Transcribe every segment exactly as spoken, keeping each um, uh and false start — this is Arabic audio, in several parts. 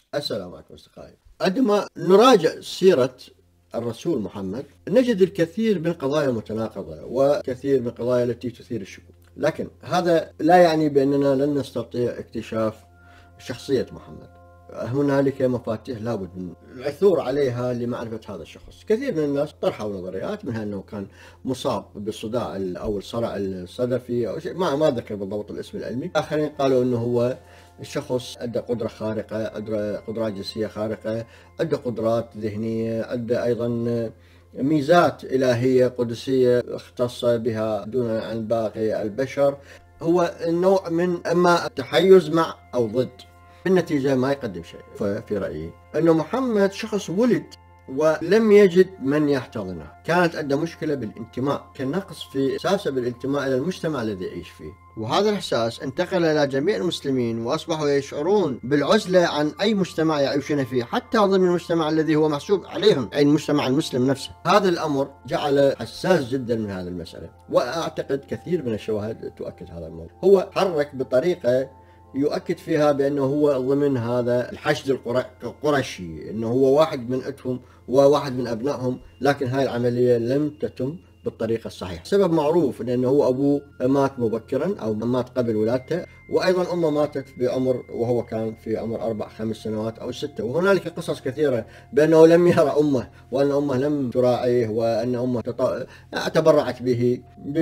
السلام عليكم أصدقائي. عندما نراجع سيرة الرسول محمد نجد الكثير من القضايا المتناقضة وكثير من القضايا التي تثير الشكوك، لكن هذا لا يعني بأننا لن نستطيع اكتشاف شخصية محمد. هنالك مفاتيح لابد من العثور عليها لمعرفة هذا الشخص. كثير من الناس طرحوا نظريات، منها أنه كان مصاب بالصداع أو الصرع الصدفي أو شيء، ما ما ذكر بالضبط الاسم العلمي. آخرين قالوا أنه هو الشخص عنده قدرة خارقة، عنده قدرات جنسية خارقة، عنده قدرات ذهنية، عنده أيضا ميزات إلهية قدسية اختص بها دون عن باقي البشر. هو نوع من أما التحيز مع أو ضد، بالنتيجة ما يقدم شيء. ففي رأيي أنه محمد شخص ولد ولم يجد من يحتضنه، كانت عنده مشكلة بالانتماء، كان نقص في إحساسه بالانتماء إلى المجتمع الذي يعيش فيه، وهذا الإحساس انتقل إلى جميع المسلمين وأصبحوا يشعرون بالعزلة عن أي مجتمع يعيشون فيه، حتى ضمن المجتمع الذي هو محسوب عليهم، أي المجتمع المسلم نفسه. هذا الأمر جعل حساس جدا من هذه المسألة، وأعتقد كثير من الشواهد تؤكد هذا الموضوع. هو حرك بطريقة يؤكد فيها بأنه هو ضمن هذا الحشد القرشي، أنه هو واحد من أتهم وواحد من أبنائهم، لكن هاي العملية لم تتم بالطريقة الصحيحة. سبب معروف أنه هو أبوه مات مبكرا أو مات قبل ولادته، وأيضا أمه ماتت بعمر وهو كان في عمر أربع خمس سنوات أو ستة. وهنالك قصص كثيرة بأنه لم يرى أمه، وأن أمه لم تراعيه، وأن أمه تط... تبرعت به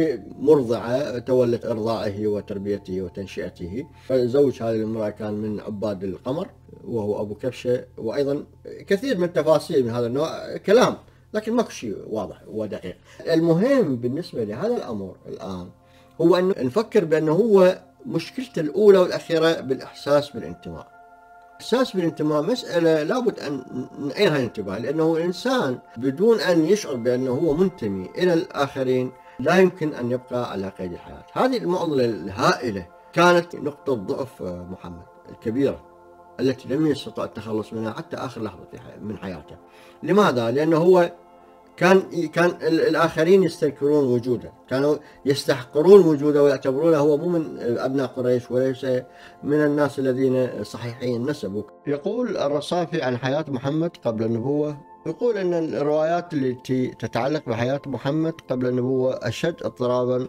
بمرضعة تولت إرضاعه وتربيته وتنشئته. فزوج هذه المرأة كان من عباد القمر وهو أبو كبشة، وأيضا كثير من التفاصيل من هذا النوع كلام، لكن ماكو شيء واضح ودقيق. المهم بالنسبة لهذا الأمر الآن هو أن نفكر بأنه هو مشكلته الأولى والأخيرة بالإحساس بالانتماء. إحساس بالانتماء مسألة لابد أن نعيرها الانتباه، لأنه الإنسان بدون أن يشعر بأنه هو منتمي إلى الآخرين لا يمكن أن يبقى على قيد الحياة. هذه المعضلة الهائلة كانت نقطة ضعف محمد الكبيرة التي لم يستطع التخلص منها حتى آخر لحظة من حياته. لماذا؟ لأنه هو كان كان الآخرين يستنكرون وجوده، كانوا يستحقرون وجوده ويعتبرونه هو مو من أبناء قريش وليس من الناس الذين صحيحين النسب. يقول الرصافي عن حياة محمد قبل النبوة، يقول أن الروايات التي تتعلق بحياة محمد قبل النبوة أشد اضطرابا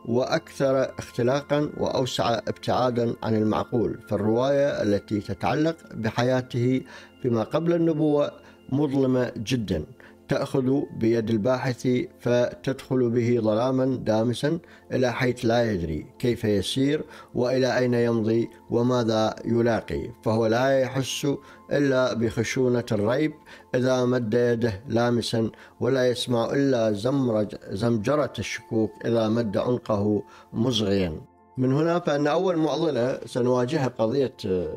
وأكثر اختلاقا وأوسع ابتعادا عن المعقول، فالرواية التي تتعلق بحياته فيما قبل النبوة مظلمة جدا، تأخذ بيد الباحث فتدخل به ظلاما دامسا إلى حيث لا يدري كيف يسير وإلى أين يمضي وماذا يلاقي، فهو لا يحس إلا بخشونة الريب إذا مد يده لامسا، ولا يسمع إلا زمرج زمجرة الشكوك إذا مد عنقه مصغيا. من هنا فإن أول معضلة سنواجهها قضية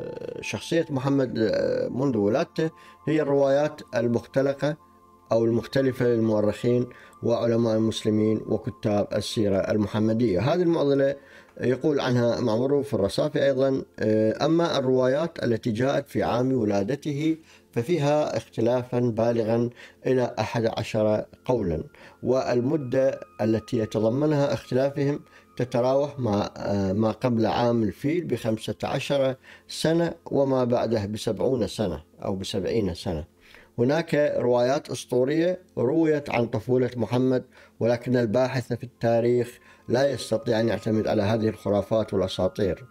شخصية محمد منذ ولادته هي الروايات المختلقة أو المختلفة للمؤرخين وعلماء المسلمين وكتاب السيرة المحمدية. هذه المعضلة يقول عنها معروف الرصافي أيضا: أما الروايات التي جاءت في عام ولادته ففيها اختلافا بالغا إلى أحد عشر قولا، والمدة التي يتضمنها اختلافهم تتراوح مع ما قبل عام الفيل بخمسة عشر سنة وما بعده بسبعون سنة أو بسبعين سنة. هناك روايات أسطورية رويت عن طفولة محمد، ولكن الباحث في التاريخ لا يستطيع أن يعتمد على هذه الخرافات والأساطير،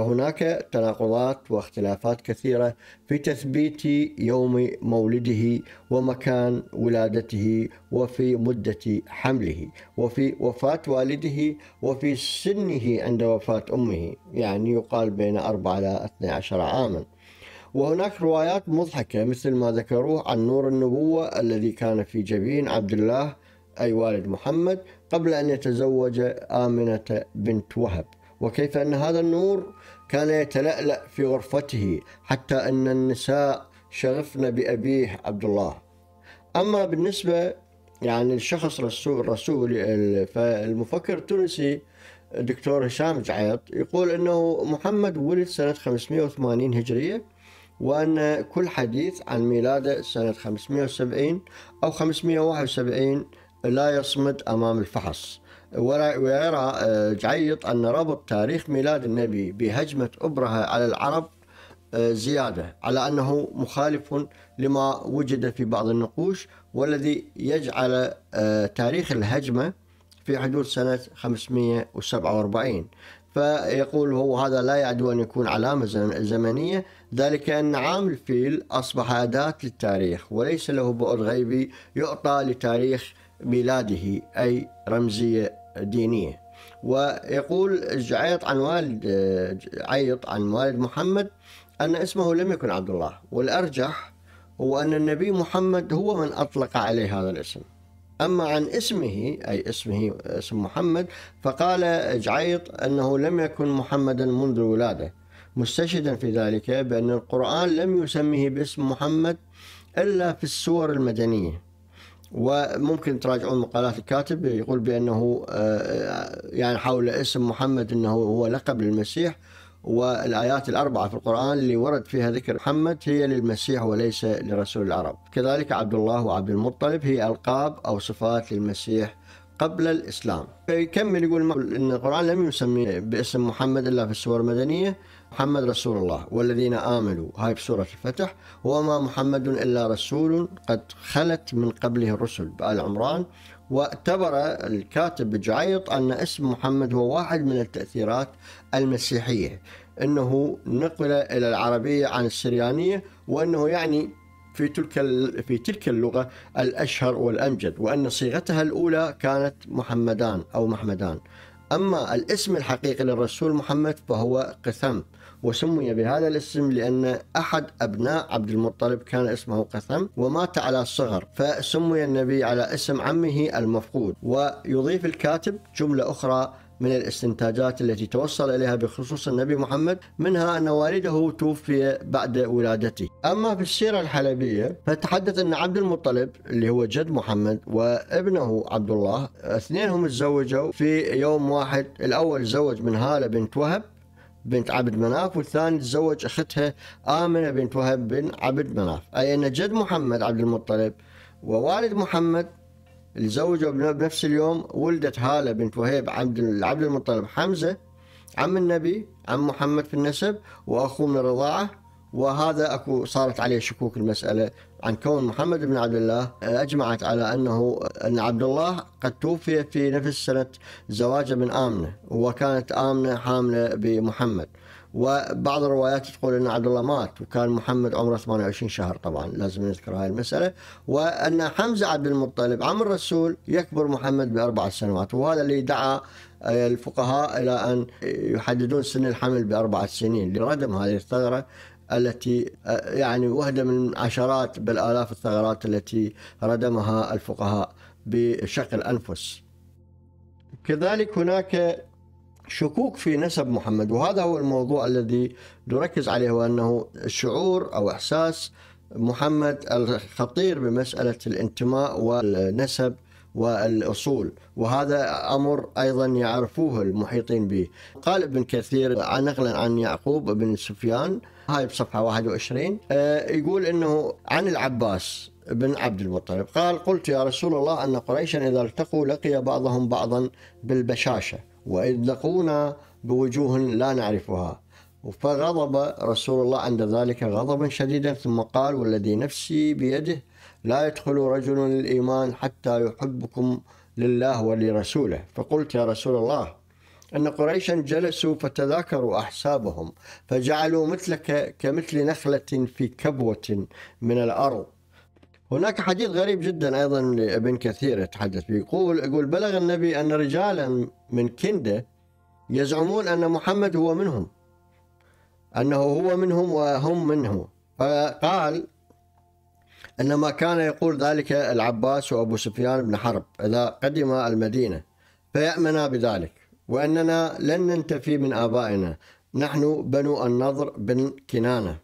فهناك تناقضات واختلافات كثيرة في تثبيت يوم مولده ومكان ولادته وفي مدة حمله وفي وفاة والده وفي سنه عند وفاة أمه، يعني يقال بين أربعة إلى اثني عشر عاما. وهناك روايات مضحكة مثل ما ذكروه عن نور النبوة الذي كان في جبين عبد الله أي والد محمد قبل أن يتزوج آمنة بنت وهب، وكيف أن هذا النور كان يتلألأ في غرفته حتى أن النساء شغفن بأبيه عبد الله. أما بالنسبة يعني الشخص رسول الرسول فالمفكر التونسي الدكتور هشام جعيط يقول أنه محمد ولد سنة خمسمائة وثمانين هجرية، وأن كل حديث عن ميلاده سنة خمسمائة وسبعين أو خمسمائة وواحد وسبعين لا يصمد أمام الفحص. ويرى جعيط أن ربط تاريخ ميلاد النبي بهجمة أبرهة على العرب زيادة على أنه مخالف لما وجد في بعض النقوش، والذي يجعل تاريخ الهجمة في حدود سنة خمسمئة وسبعة وأربعين. فيقول هو هذا لا يعدو أن يكون علامة زمنية، ذلك أن عام الفيل أصبح أداة للتاريخ وليس له بعد غيبي يعطى لتاريخ ميلاده أي رمزية دينية. ويقول جعيط عن والد عيط عن والد محمد أن اسمه لم يكن عبد الله، والأرجح هو أن النبي محمد هو من أطلق عليه هذا الاسم. أما عن اسمه أي اسمه اسم محمد فقال جعيط أنه لم يكن محمدا منذ الولادة، مستشهدا في ذلك بأن القرآن لم يسميه باسم محمد إلا في السور المدنية. وممكن تراجعون مقالات الكاتب، يقول بأنه يعني حول اسم محمد أنه هو لقب للمسيح، والآيات الأربعة في القرآن اللي ورد فيها ذكر محمد هي للمسيح وليس لرسول العرب. كذلك عبد الله وعبد المطلب هي ألقاب أو صفات للمسيح قبل الإسلام. فيكمل يقول إن القرآن لم يسمي باسم محمد إلا في السور المدنية، محمد رسول الله والذين آمنوا، هاي في سورة الفتح، وما محمد إلا رسول قد خلت من قبله الرسل بآل عمران. واعتبر الكاتب جعيط أن اسم محمد هو واحد من التأثيرات المسيحية، أنه نقل إلى العربية عن السريانية، وأنه يعني في تلك في تلك اللغة الأشهر والأمجد، وأن صيغتها الأولى كانت محمدان أو محمدان. أما الاسم الحقيقي للرسول محمد فهو قثم، وسمي بهذا الاسم لأن أحد أبناء عبد المطلب كان اسمه قثم ومات على الصغر، فسمي النبي على اسم عمه المفقود. ويضيف الكاتب جملة أخرى من الاستنتاجات التي توصل إليها بخصوص النبي محمد، منها أن والده توفي بعد ولادته. أما في السيرة الحلبية فتحدث أن عبد المطلب اللي هو جد محمد وابنه عبد الله اثنينهم تزوجوا في يوم واحد. الأول تزوج من هالة بنت وهب بنت عبد مناف، والثاني تزوج أختها آمنة بنت وهب بن عبد مناف، أي أن جد محمد عبد المطلب ووالد محمد اللي زوجوا بنفس اليوم. ولدت هالة بنت وهيب عبد عبد المطلب حمزة عم النبي عم محمد في النسب وأخوه من الرضاعة، وهذا أكو صارت عليه شكوك المسألة عن كون محمد بن عبد الله. أجمعت على أنه أن عبد الله قد توفي في نفس سنة زواجه من آمنة، وكانت آمنة حاملة بمحمد. وبعض الروايات تقول أن عبد الله مات وكان محمد عمره ثمانية وعشرين شهر، طبعا لازم نذكر هاي المسألة. وأن حمزة عبد المطلب عم الرسول يكبر محمد بأربع سنوات، وهذا اللي دعا الفقهاء إلى أن يحددون سن الحمل بأربعة سنين لردم هذه الثغرة التي يعني وحدة من عشرات بل آلاف الثغرات التي ردمها الفقهاء بشق الأنفس. كذلك هناك شكوك في نسب محمد، وهذا هو الموضوع الذي نركز عليه، وأنه الشعور أو إحساس محمد الخطير بمسألة الانتماء والنسب والأصول، وهذا أمر أيضا يعرفوه المحيطين به. قال ابن كثير عن نقلا عن يعقوب بن سفيان، هاي بصفحة واحد وعشرين، يقول إنه عن العباس بن عبد المطلب قال: قلت يا رسول الله أن قريشا إذا التقوا لقي بعضهم بعضا بالبشاشة، وإذ لقونا بوجوه لا نعرفها. فغضب رسول الله عند ذلك غضبا شديدا، ثم قال: والذي نفسي بيده لا يدخل رجل الإيمان حتى يحبكم لله ولرسوله. فقلت يا رسول الله أن قريشا جلسوا فتذاكروا أحسابهم فجعلوا مثلك كمثل نخلة في كبوة من الأرض. هناك حديث غريب جدا أيضا لابن كثير يتحدث فيه، يقول يقول بلغ النبي أن رجالا من كندة يزعمون أن محمد هو منهم، أنه هو منهم وهم منه. فقال إنما كان يقول ذلك العباس وأبو سفيان بن حرب إذا قدم المدينة فيأمنا بذلك، وأننا لن ننتفي من آبائنا، نحن بنو النضر بن كنانة.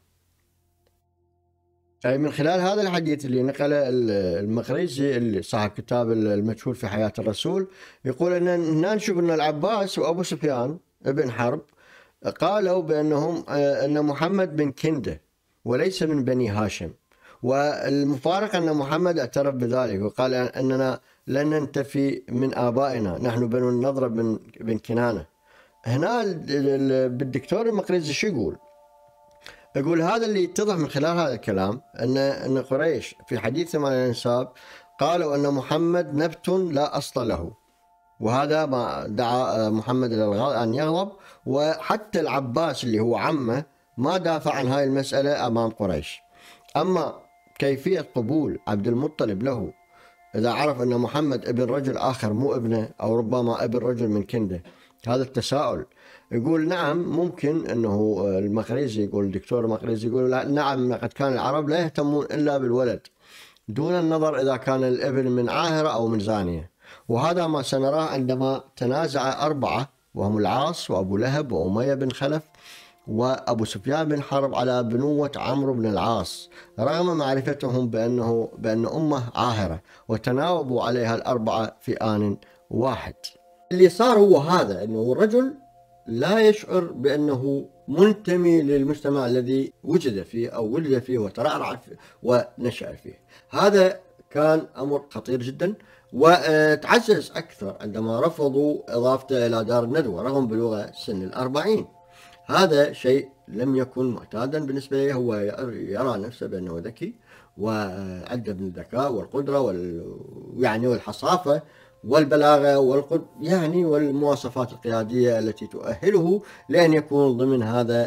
أي من خلال هذا الحديث اللي نقله المقريزي اللي صاحب كتاب المجهول في حياة الرسول، يقول أن نشوف أن العباس وأبو سفيان بن حرب قالوا بأنهم أن محمد بن كندة وليس من بني هاشم، والمفارقة أن محمد اعترف بذلك وقال أننا لن ننتفي من آبائنا، نحن بنو النضر بن, بن كنانة. هنا بالدكتور المقريزي شو يقول؟ يقول هذا اللي يتضح من خلال هذا الكلام أن أن قريش في حديثهم عن الأنساب قالوا أن محمد نبت لا أصل له، وهذا ما دعا محمد أن يغضب، وحتى العباس اللي هو عمه ما دافع عن هاي المسألة أمام قريش. أما كيفية قبول عبد المطلب له إذا عرف أن محمد ابن رجل آخر مو ابنه، أو ربما ابن رجل من كنده، هذا التساؤل. يقول نعم ممكن أنه المقريزي، يقول الدكتور المقريزي يقول لا نعم قد كان العرب لا يهتمون إلا بالولد دون النظر إذا كان الابن من عاهرة أو من زانية، وهذا ما سنراه عندما تنازع أربعة وهم العاص وأبو لهب وأمية بن خلف وأبو سفيان بن حرب على بنوة عمرو بن العاص، رغم معرفتهم بأنه بأن أمه عاهرة، وتناوبوا عليها الأربعة في آن واحد. اللي صار هو هذا، أنه الرجل لا يشعر بأنه منتمي للمجتمع الذي وجد فيه أو ولد فيه وترعرع فيه ونشأ فيه. هذا كان أمر خطير جدا، وتعزز أكثر عندما رفضوا إضافته إلى دار الندوة رغم بلوغ سن الأربعين. هذا شيء لم يكن معتادا بالنسبة له، هو يرى نفسه بأنه ذكي وعنده من الذكاء والقدرة وال... يعني والحصافة والبلاغة والقد... يعني والمواصفات القيادية التي تؤهله لأن يكون ضمن هذا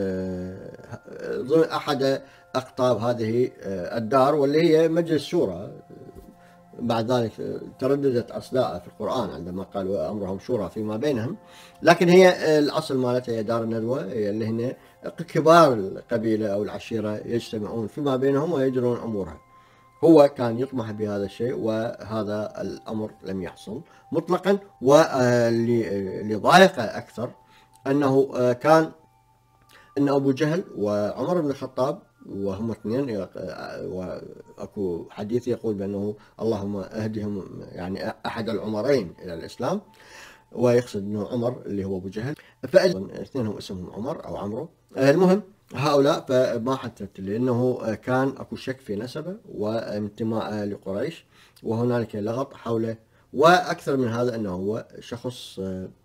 ال... ضمن أحد أقطاب هذه الدار، واللي هي مجلس شورى. بعد ذلك ترددت أصداء في القرآن عندما قالوا أمرهم شورى فيما بينهم، لكن هي الأصل مالتها هي دار الندوة، هي اللي هن كبار القبيلة أو العشيرة يجتمعون فيما بينهم ويجرون أمورها. هو كان يطمح بهذا الشيء، وهذا الأمر لم يحصل مطلقا. واللي ضايقه أكثر أنه كان أن أبو جهل وعمر بن الخطاب وهم اثنين، واكو حديث يقول بانه اللهم اهدهم يعني احد العمرين الى الاسلام، ويقصد انه عمر اللي هو ابو جهل، فاثنينهم اسمهم عمر او عمرو. المهم هؤلاء فما حدثت لانه كان اكو شك في نسبه وانتماء لقريش، وهنالك لغط حوله، واكثر من هذا انه هو شخص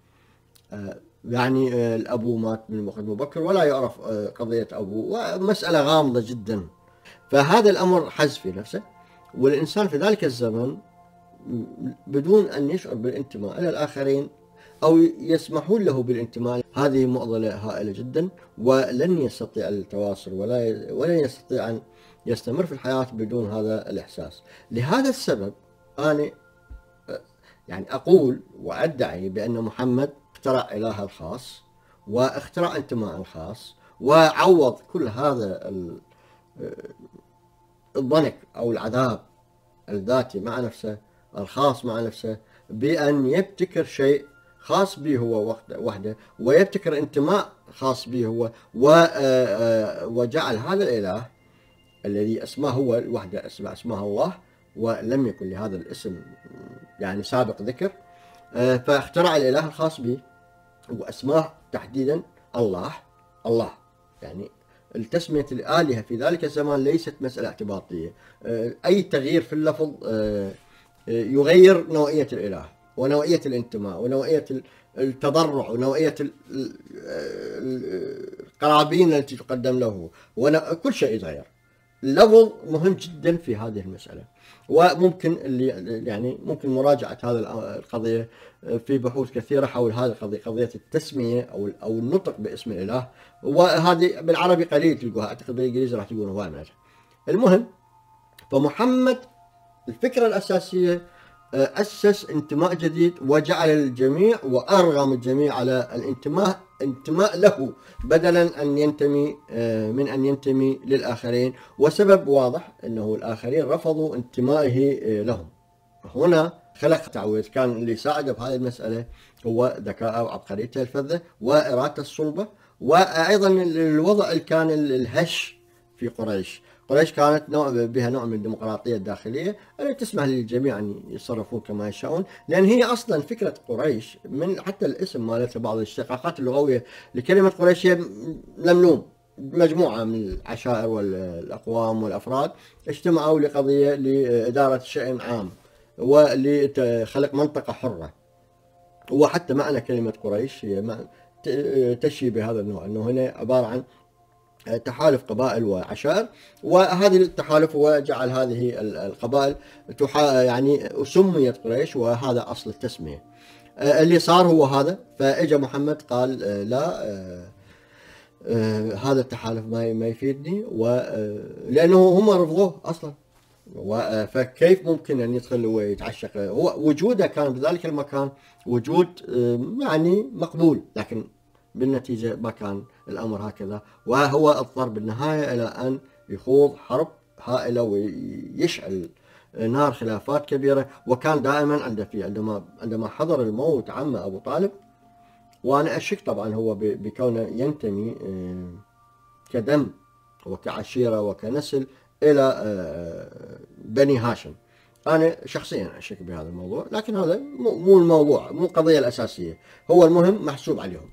يعني الأبو مات من مقدم مبكر ولا يعرف قضية أبوه، ومسألة غامضة جدا. فهذا الأمر حز في نفسه، والإنسان في ذلك الزمن بدون أن يشعر بالانتماء إلى الآخرين أو يسمحون له بالانتماء، هذه معضلة هائلة جدا، ولن يستطيع التواصل ولا ولن يستطيع أن يستمر في الحياة بدون هذا الإحساس. لهذا السبب أنا يعني أقول وأدعي بأن محمد اخترع إله الخاص واخترع انتماء خاص، وعوض كل هذا الضنك أو العذاب الذاتي مع نفسه الخاص مع نفسه بأن يبتكر شيء خاص به هو وحده، ويبتكر انتماء خاص به هو، وجعل هذا الإله الذي اسمه هو وحده اسمه اسمه الله، ولم يكن لهذا الاسم يعني سابق ذكر، فاخترع الإله الخاص به وأسماه تحديدا الله. الله يعني التسمية الآلهة في ذلك الزمان ليست مسألة اعتباطية، أي تغيير في اللفظ يغير نوعية الإله ونوعية الانتماء ونوعية التضرع ونوعية القرابين التي تقدم له، وكل شيء يتغير. اللفظ مهم جدا في هذه المسألة، وممكن اللي يعني ممكن مراجعة هذه القضية في بحوث كثيرة حول هذه القضية، قضية التسمية أو أو النطق باسم الإله، وهذه بالعربي قليل تلقوها، أعتقد بالإنجليزي راح تقولون هواي منها. المهم فمحمد الفكرة الأساسية أسس انتماء جديد، وجعل الجميع وأرغم الجميع على الانتماء انتماء له بدلا أن ينتمي من أن ينتمي للآخرين، وسبب واضح أنه الآخرين رفضوا انتمائه لهم. هنا خلق تعويض، كان اللي ساعده بهذه المسألة هو ذكاءه وعبقريته الفذة وإرادته الصلبة، وأيضا الوضع اللي كان الهش في قريش. قريش كانت نوع بها نوع من الديمقراطية الداخلية التي تسمح للجميع أن يتصرفون كما يشاءون، لأن هي أصلا فكرة قريش من حتى الاسم مالتها بعض الاشتقاقات اللغوية لكلمة قريش هي مملوم، مجموعة من العشائر والأقوام والأفراد اجتمعوا لقضية لإدارة شيء عام ولخلق منطقة حرة. وحتى معنى كلمة قريش هي تشي بهذا النوع، أنه هنا عبارة عن تحالف قبائل وعشائر، وهذه التحالف هو جعل هذه القبائل يعني سميت قريش، وهذا أصل التسمية. اللي صار هو هذا، فاجى محمد قال لا، هذا التحالف ما ما يفيدني، لأنه هم رفضوه أصلا، فكيف ممكن أن يدخل ويتعشق؟ هو وجوده كان بذلك المكان وجود يعني مقبول، لكن بالنتيجة ما كان الأمر هكذا، وهو اضطر بالنهاية إلى أن يخوض حرب هائلة ويشعل نار خلافات كبيرة. وكان دائما عنده في عندما عندما حضر الموت عمه أبو طالب، وأنا أشك طبعا هو بكونه ينتمي كدم وكعشيرة وكنسل إلى بني هاشم، أنا شخصيا أشك بهذا الموضوع، لكن هذا مو الموضوع، مو القضية الأساسية. هو المهم محسوب عليهم.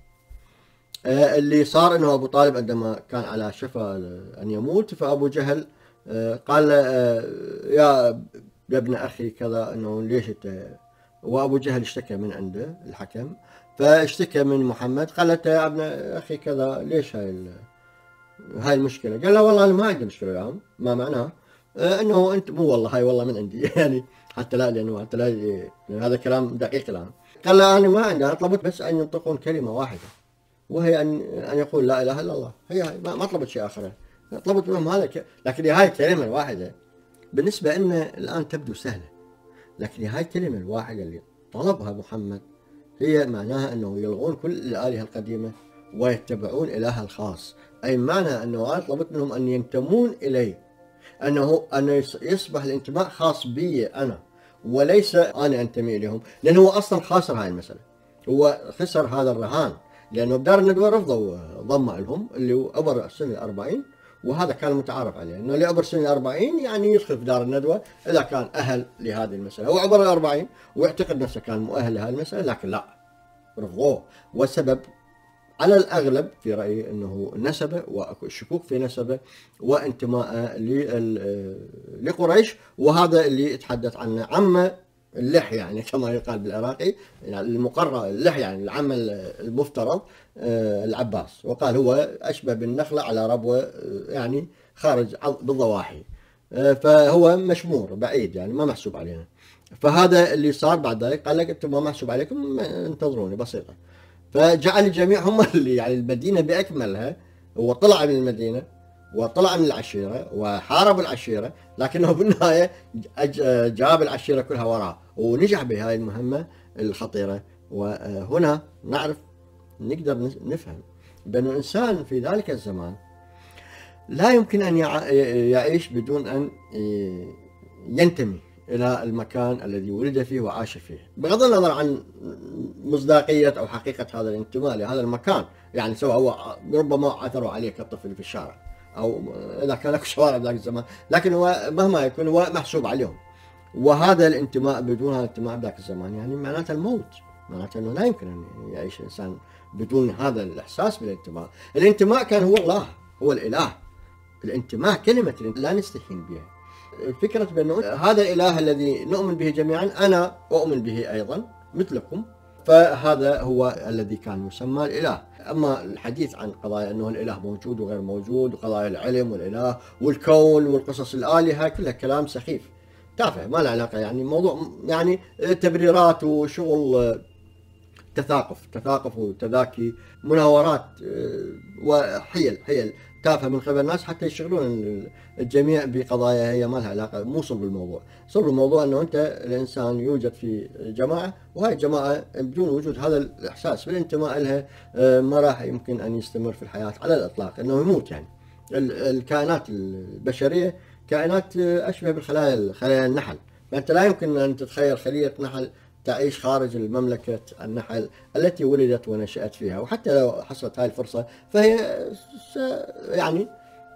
اللي صار أنه أبو طالب عندما كان على شفا أن يموت، فأبو جهل قال له يا ابن أخي كذا، أنه ليش أنت، وأبو جهل اشتكى من عنده الحكم، فاشتكى من محمد، قال له يا ابن أخي كذا ليش هاي هاي المشكلة؟ قال له والله أنا ما عندي مشكلة يا عم، ما معناه أنه أنت، مو والله هاي والله من عندي يعني حتى لا، لأنه حتى لا يعني هذا كلام دقيق الآن. قال له أنا ما عندي، أنا طلبت بس أن ينطقون كلمة واحدة، وهي أن أن يقول لا إله إلا الله، هي هاي، ما طلبت شيء آخر، طلبت منهم هذا ك... لكن هاي الكلمة الواحدة بالنسبة لنا الآن تبدو سهلة، لكن هاي الكلمة الواحدة اللي طلبها محمد هي معناها أنه يلغون كل الآلهة القديمة ويتبعون إله الخاص، أي معنى أنه أنا طلبت منهم أن ينتمون إليه، أنه أن يصبح الانتماء خاص بي أنا، وليس أنا أنتمي إليهم، لأنه هو أصلا خاسر هاي المسألة، هو خسر هذا الرهان، لأنه بدار الندوة رفضوا ضمه لهم اللي هو عبر سنة الأربعين، وهذا كان متعارف عليه، أنه اللي عبر سنة الأربعين يعني يدخل في دار الندوة إذا كان أهل لهذه المسألة. هو عبر الأربعين ويعتقد نفسه كان مؤهل لهذه المسألة، لكن لا، رفضوه، والسبب على الأغلب في رأيي أنه نسبه والشكوك في نسبه وانتماءه لقريش، وهذا اللي يتحدث عنه عمه اللحية يعني كما يقال بالعراقي، يعني المقرر اللحية يعني العم المفترض العباس، وقال هو أشبه بالنخلة على ربوة يعني خارج بالضواحي، فهو مشمور بعيد يعني ما محسوب علينا. فهذا اللي صار بعد ذلك، قال لك أنتم ما محسوب عليكم، انتظروني بسيطة. فجعل الجميع هم اللي يعني المدينة بأكملها، هو طلع من المدينة وطلع من العشيرة وحارب العشيرة، لكنه بالنهاية جاب العشيرة كلها وراه ونجح بهذه المهمة الخطيرة. وهنا نعرف نقدر نفهم بأن الإنسان في ذلك الزمان لا يمكن أن يعيش بدون أن ينتمي إلى المكان الذي ولد فيه وعاش فيه، بغض النظر عن مصداقية أو حقيقة هذا الانتماء لهذا المكان، يعني سواء هو ربما عثروا عليه كطفل في الشارع أو إذا كان لك شوارع ذاك الزمان، لكن هو مهما يكون هو محسوب عليهم. وهذا الانتماء بدون هذا الانتماء ذاك الزمان يعني معناته الموت، معناته أنه لا يمكن أن يعيش الإنسان بدون هذا الإحساس بالانتماء. الانتماء كان هو الله، هو الإله. الانتماء كلمة لا نستهين بها، فكرة بأنه هذا الإله الذي نؤمن به جميعا أنا أؤمن به أيضا مثلكم، فهذا هو الذي كان يسمى الإله. أما الحديث عن قضايا أنه الإله موجود وغير موجود، وقضايا العلم والإله والكون والقصص الآلهة، كلها كلام سخيف تافه ما له علاقة، يعني موضوع يعني تبريرات وشغل تثاقف تثاقف وتذاكي، مناورات وحيل حيل تافهه من قبل الناس حتى يشغلون الجميع بقضايا هي ما لها علاقه، مو صلب الموضوع. صلب الموضوع انه انت الانسان يوجد في جماعه، وهاي الجماعه بدون وجود هذا الاحساس بالانتماء لها ما راح يمكن ان يستمر في الحياه على الاطلاق، انه يموت. يعني الكائنات البشريه كائنات اشبه بالخلايا، خلايا النحل، فانت لا يمكن ان تتخيل خليه نحل تعيش خارج المملكة النحل التي ولدت ونشأت فيها، وحتى لو حصلت هاي الفرصة فهي س يعني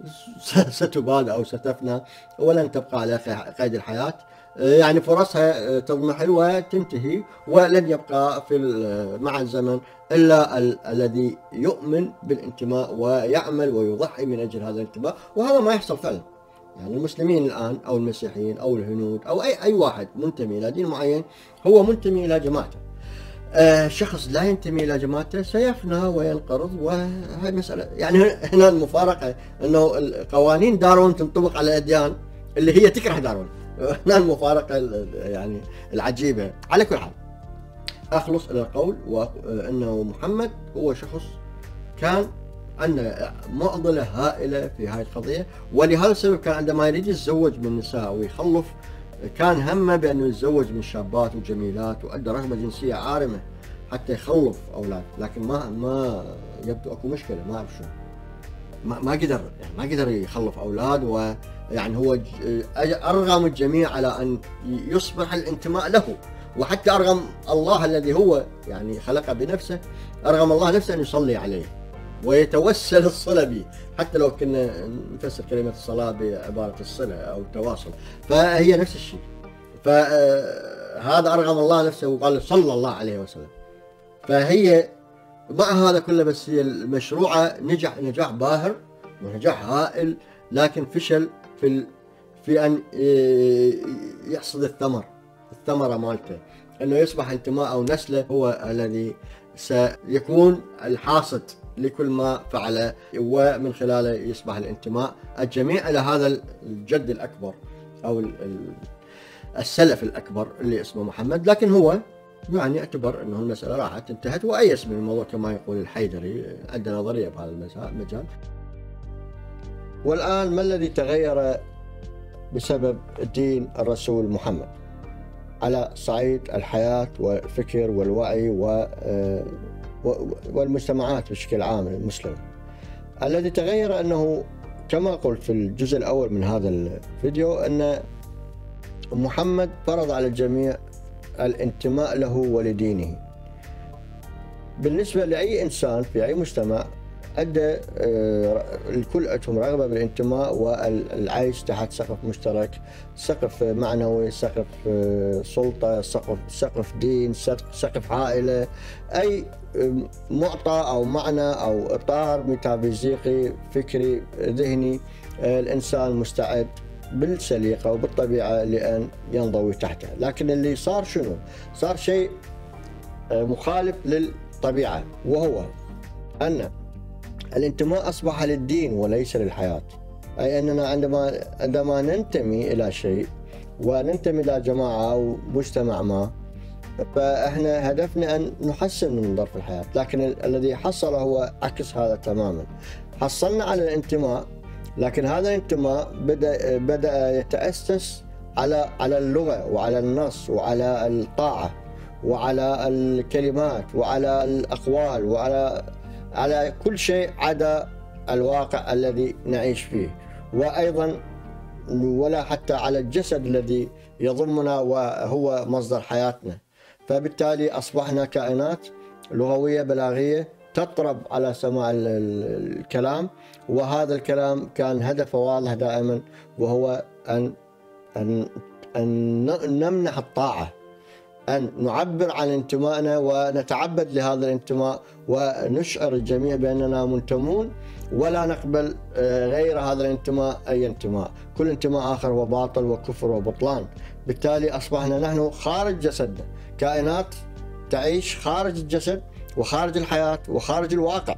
ستباد أو ستفنى ولن تبقى على قيد الحياة، يعني فرصها تضمحل وتنتهي، ولن يبقى في مع الزمن إلا ال الذي يؤمن بالانتماء ويعمل ويضحي من أجل هذا الانتماء، وهذا ما يحصل فعلا. يعني المسلمين الآن أو المسيحيين أو الهنود أو أي أي واحد منتمي إلى دين معين هو منتمي إلى جماعته. آه شخص لا ينتمي إلى جماعته سيفنى وينقرض، وهي مسألة يعني هنا المفارقة أنه القوانين داروين تنطبق على الأديان اللي هي تكره داروين. هنا المفارقة يعني العجيبة. على كل حال أخلص إلى القول وأنه محمد هو شخص كان عنده معضلة هائلة في هذه القضية، ولهذا السبب كان عندما يريد يتزوج من النساء ويخلف كان همه بأنه يتزوج من شابات وجميلات، وعنده رغبة جنسية عارمة حتى يخلف أولاد، لكن ما ما يبدو أكو مشكلة، ما أعرف شو ما, ما قدر يعني ما قدر يخلف أولاد، ويعني هو أرغم الجميع على أن يصبح الانتماء له، وحتى أرغم الله الذي هو يعني خلقه بنفسه، أرغم الله نفسه أن يصلي عليه ويتوسل الصلة به، حتى لو كنا نفسر كلمة الصلاة بعبارة الصلة أو التواصل، فهي نفس الشيء. فهذا أرغم الله نفسه وقال صلى الله عليه وسلم. فهي مع هذا كله بس هي المشروعة نجح نجاح باهر ونجاح هائل، لكن فشل في ال... في أن يحصد الثمر الثمرة مالته، أنه يصبح انتماء أو نسله هو الذي سيكون الحاصد لكل ما فعله، ومن خلاله يصبح الانتماء الجميع إلى هذا الجد الأكبر أو السلف الأكبر اللي اسمه محمد. لكن هو يعني يعتبر أنه المسألة راحت انتهت وأيس من الموضوع كما يقول الحيدري، عنده نظرية بهذا المجال. والآن ما الذي تغير بسبب دين الرسول محمد على صعيد الحياة والفكر والوعي والمجتمعات بشكل عام المسلمة؟ الذي تغير أنه كما قلت في الجزء الأول من هذا الفيديو أن محمد فرض على الجميع الانتماء له ولدينه. بالنسبة لأي إنسان في أي مجتمع أدى الكل عندهم رغبة بالانتماء والعيش تحت سقف مشترك، سقف معنوي، سقف سلطة، سقف سقف دين، سقف عائلة، أي معطى أو معنى أو إطار ميتافيزيقي فكري ذهني الإنسان مستعد بالسليقة وبالطبيعة لأن ينضوي تحته. لكن اللي صار شنو؟ صار شيء مخالف للطبيعة، وهو أن الانتماء أصبح للدين وليس للحياة. أي أننا عندما عندما ننتمي إلى شيء وننتمي إلى جماعة أو مجتمع ما، فإحنا هدفنا أن نحسن من ظرف الحياة، لكن ال الذي حصل هو عكس هذا تماما. حصلنا على الانتماء، لكن هذا الانتماء بدأ بدأ يتأسس على على اللغة وعلى النص وعلى الطاعة وعلى الكلمات وعلى الأقوال وعلى على كل شيء عدا الواقع الذي نعيش فيه، وأيضا ولا حتى على الجسد الذي يضمنا وهو مصدر حياتنا. فبالتالي أصبحنا كائنات لغوية بلاغية تطرب على سماع الكلام، وهذا الكلام كان هدفه واضح دائما، وهو أن أن أن نمنح الطاعة، أن نعبر عن انتمائنا ونتعبد لهذا الانتماء ونشعر الجميع بأننا منتمون، ولا نقبل غير هذا الانتماء أي انتماء، كل انتماء آخر هو باطل وكفر وبطلان. بالتالي أصبحنا نحن خارج جسدنا، كائنات تعيش خارج الجسد وخارج الحياة وخارج الواقع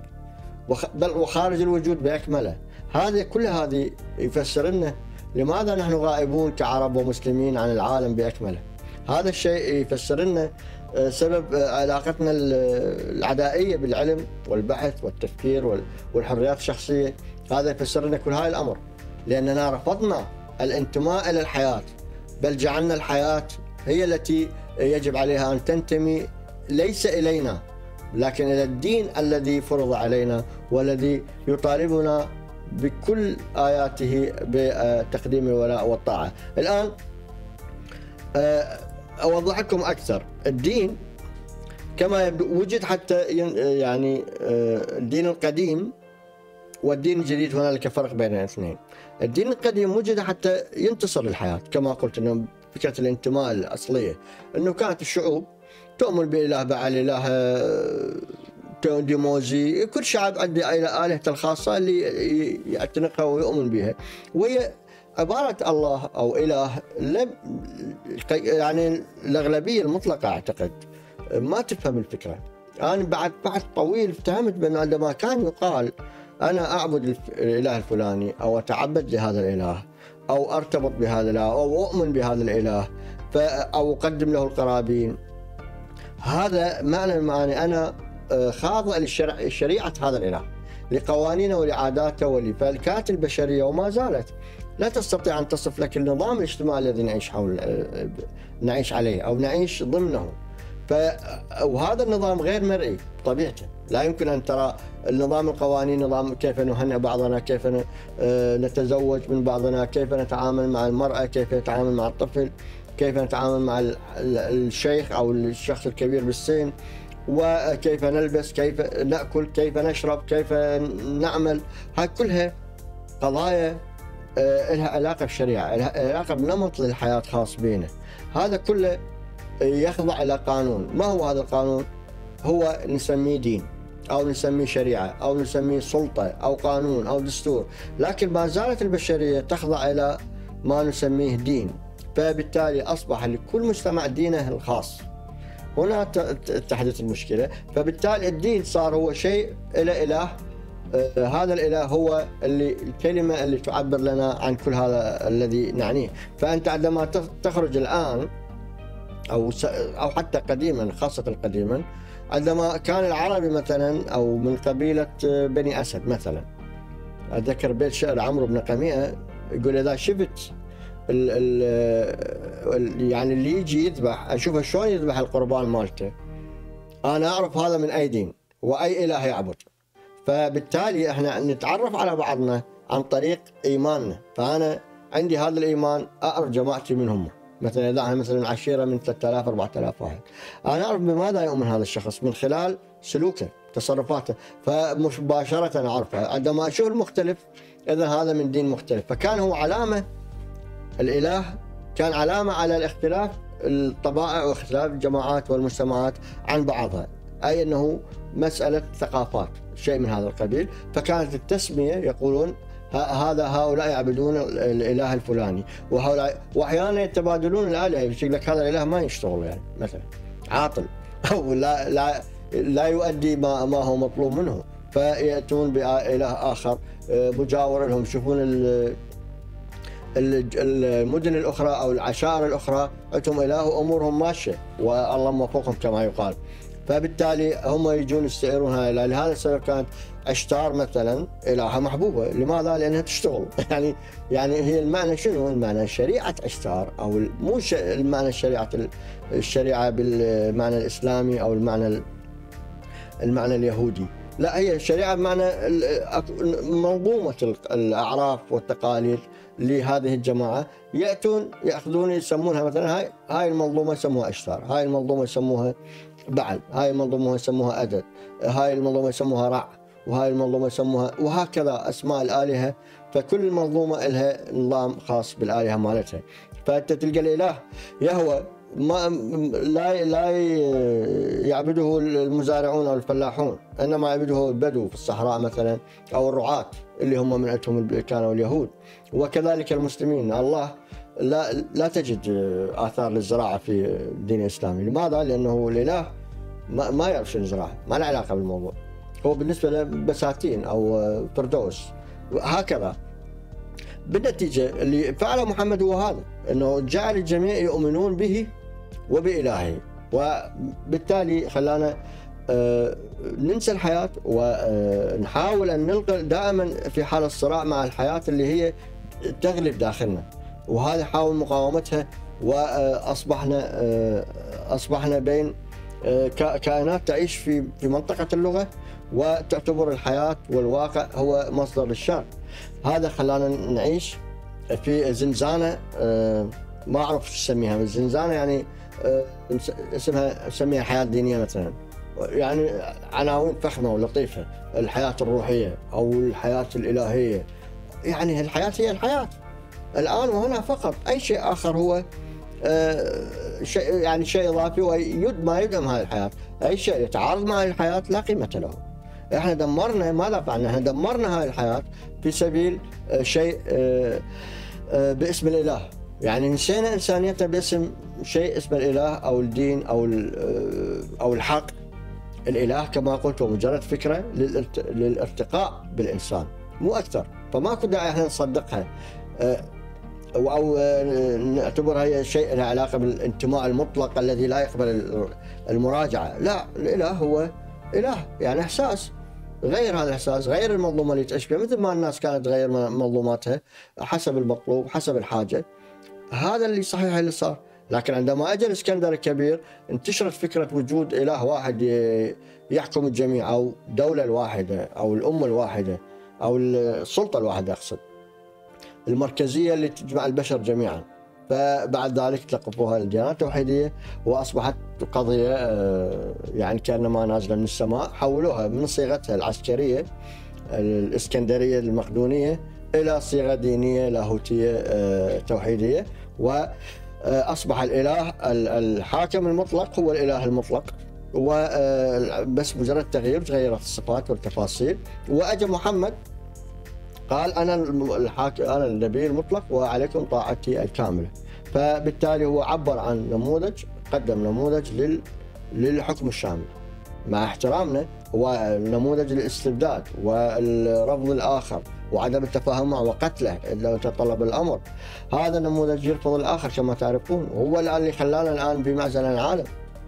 بل وخارج الوجود بأكمله. هذه كل هذه يفسر لنا لماذا نحن غائبون كعرب ومسلمين عن العالم بأكمله. هذا الشيء يفسر لنا سبب علاقتنا العدائية بالعلم والبحث والتفكير والحريات الشخصية. هذا يفسر لنا كل هذا الأمر، لأننا رفضنا الانتماء إلى الحياة، بل جعلنا الحياة هي التي يجب عليها أن تنتمي ليس إلينا لكن إلى الدين الذي فرض علينا والذي يطالبنا بكل آياته بتقديم الولاء والطاعة. الآن أوضح لكم أكثر. الدين كما يبدو وجد حتى يعني الدين القديم والدين الجديد، هنالك فرق بين الاثنين. الدين القديم وجد حتى ينتصر للحياة، كما قلت أنه فكرة الانتماء الأصلية أنه كانت الشعوب تؤمن بإله بعل، إله ديموزي، كل شعب عنده آلهته الخاصة اللي يعتنقها ويؤمن بها، وهي عبارة الله أو إله لم يعني الأغلبية المطلقة أعتقد ما تفهم الفكرة. أنا بعد بعد طويل افتهمت بأن عندما كان يقال أنا أعبد الإله الفلاني أو أتعبد لهذا الإله أو أرتبط بهذا الإله أو أؤمن بهذا الإله أو أقدم له القرابين، هذا معنى المعاني أنا خاضع لشريعة هذا الإله، لقوانينه ولعاداته ولفلكات البشرية، وما زالت لا تستطيع أن تصف لك النظام الاجتماعي الذي نعيش حول نعيش عليه أو نعيش ضمنه. ف... وهذا النظام غير مرئي بطبيعته، لا يمكن أن ترى النظام القوانين، نظام كيف نهنئ بعضنا، كيف نتزوج من بعضنا، كيف نتعامل مع المرأة، كيف نتعامل مع الطفل، كيف نتعامل مع الشيخ أو الشخص الكبير بالسن، وكيف نلبس، كيف نأكل، كيف نشرب، كيف نعمل. هاي كلها قضايا لها علاقة بالشريعة، لها علاقة بنمط للحياة خاص بينا. هذا كله يخضع إلى قانون. ما هو هذا القانون؟ هو نسميه دين أو نسميه شريعة أو نسميه سلطة أو قانون أو دستور، لكن ما زالت البشرية تخضع إلى ما نسميه دين. فبالتالي أصبح لكل مجتمع دينه الخاص. هنا تحدث المشكلة. فبالتالي الدين صار هو شيء إلى إله. آه هذا الإله هو اللي الكلمة اللي تعبر لنا عن كل هذا الذي نعنيه. فأنت عندما تخرج الآن أو أو حتى قديما، خاصة قديما، عندما كان العربي مثلا أو من قبيلة بني أسد مثلا، أتذكر بيت شعر عمرو بن قميئة يقول إذا شفت ال ال يعني اللي يجي يذبح أشوفه شلون يذبح القربان مالته، أنا أعرف هذا من أي دين وأي إله يعبد. فبالتالي احنا نتعرف على بعضنا عن طريق إيماننا. فأنا عندي هذا الإيمان، أعرف جماعتي منهم. مثلا إذا احنا مثلا عشيرة من ثلاثة آلاف أربعة آلاف واحد، أنا أعرف بماذا يؤمن هذا الشخص من خلال سلوكه، تصرفاته، فمش مباشرة أعرفه. عندما أشوف المختلف إذا هذا من دين مختلف. فكان هو علامة، الإله كان علامة على الاختلاف الطبائع واختلاف الجماعات والمجتمعات عن بعضها، أي أنه مسألة ثقافات، شيء من هذا القبيل. فكانت التسمية يقولون هذا هؤلاء يعبدون الإله الفلاني، وهؤلاء، وأحيانا يتبادلون الآلهة، يقول لك هذا الإله ما يشتغل يعني مثلا عاطل أو لا لا لا يؤدي ما ما هو مطلوب منه، فيأتون بإله آخر مجاور لهم. يشوفون المدن الأخرى أو العشائر الأخرى عندهم إله وأمورهم ماشية والله موفقهم كما يقال. فبالتالي هم يجون يستعيرون هاي الآلهة. لهذا السبب كانت عشتار مثلا إلهة محبوبة. لماذا؟ لأنها تشتغل. يعني يعني هي المعنى شنو؟ المعنى شريعة عشتار، أو مو المعنى شريعة الشريعة بالمعنى الإسلامي أو المعنى المعنى اليهودي، لا، هي شريعة بمعنى منظومة الأعراف والتقاليد لهذه الجماعة. يأتون يأخذون يسمونها مثلا هاي هاي المنظومة يسموها عشتار، هاي المنظومة يسموها بعل، هاي المنظومة يسموها أدد، هاي المنظومة يسموها رع، وهاي المنظومة يسموها، وهكذا أسماء الآلهة. فكل منظومة لها نظام خاص بالآلهة مالتها. فأنت تلقى الإله يهوى ما لا لا يعبده المزارعون أو الفلاحون، إنما يعبده البدو في الصحراء مثلا أو الرعاة اللي هم من عندهم كانوا اليهود. وكذلك المسلمين، الله لا لا تجد آثار للزراعة في الدين الإسلامي. لماذا؟ لأنه الإله ما, ما يعرف شنو الزراعة، ما له علاقة بالموضوع، هو بالنسبة له بساتين أو فردوس. هكذا بالنتيجة اللي فعله محمد هو هذا، أنه جعل الجميع يؤمنون به وبإلهه، وبالتالي خلانا ننسى الحياة ونحاول أن نلقى دائما في حالة الصراع مع الحياة اللي هي تغلب داخلنا، وهذا حاول مقاومتها. وأصبحنا أصبحنا بين كائنات تعيش في في منطقة اللغة، وتعتبر الحياة والواقع هو مصدر للشر. هذا خلانا نعيش في زنزانة، ما أعرف شو تسميها، الزنزانة يعني اسمها نسميها حياة دينية مثلا، يعني عناوين فخمة ولطيفة، الحياة الروحية أو الحياة الإلهية. يعني الحياة هي الحياة الآن وهنا فقط، أي شيء آخر هو شيء يعني شيء إضافي ويد ما يدعم هذه الحياة. أي شيء يتعارض مع الحياة لا قيمة له. احنا دمرنا، ماذا فعلنا؟ احنا دمرنا هذه الحياة في سبيل شيء باسم الإله. يعني نسينا إنسانيتنا باسم شيء اسمه الإله أو الدين أو أو الحق. الإله كما قلت هو مجرد فكرة للارتقاء بالإنسان مو أكثر، فماكو داعي احنا نصدقها أو نعتبرها هي شيء له علاقة بالانتماء المطلق الذي لا يقبل المراجعة. لا، الإله هو إله يعني إحساس، غير هذا الإحساس، غير المنظومة اللي تعيش فيها، مثل ما الناس كانت تغير منظوماتها حسب المطلوب حسب الحاجة. هذا اللي صحيح اللي صار. لكن عندما اجى الاسكندر الكبير انتشرت فكرة وجود إله واحد يحكم الجميع، أو الدولة الواحدة أو الأمة الواحدة أو السلطة الواحدة، أقصد المركزية اللي تجمع البشر جميعا. فبعد ذلك تلقفوها الديانات التوحيدية وأصبحت قضية يعني كأنما نازلة من السماء، حولوها من صيغتها العسكرية الإسكندرية المقدونية إلى صيغة دينية لاهوتية توحيدية، وأصبح الإله الحاكم المطلق هو الإله المطلق، وبس مجرد تغيير تغيرت الصفات والتفاصيل. وأجى محمد قال أنا الحاكم، أنا النبي المطلق وعليكم طاعتي الكاملة. فبالتالي هو عبر عن نموذج، قدم نموذج لل للحكم الشامل، مع احترامنا هو نموذج الاستبداد والرفض الآخر وعدم التفاهم معه وقتله لو تطلب الأمر. هذا النموذج يرفض الآخر كما تعرفون، هو اللي خلانا الآن في معزل العالم،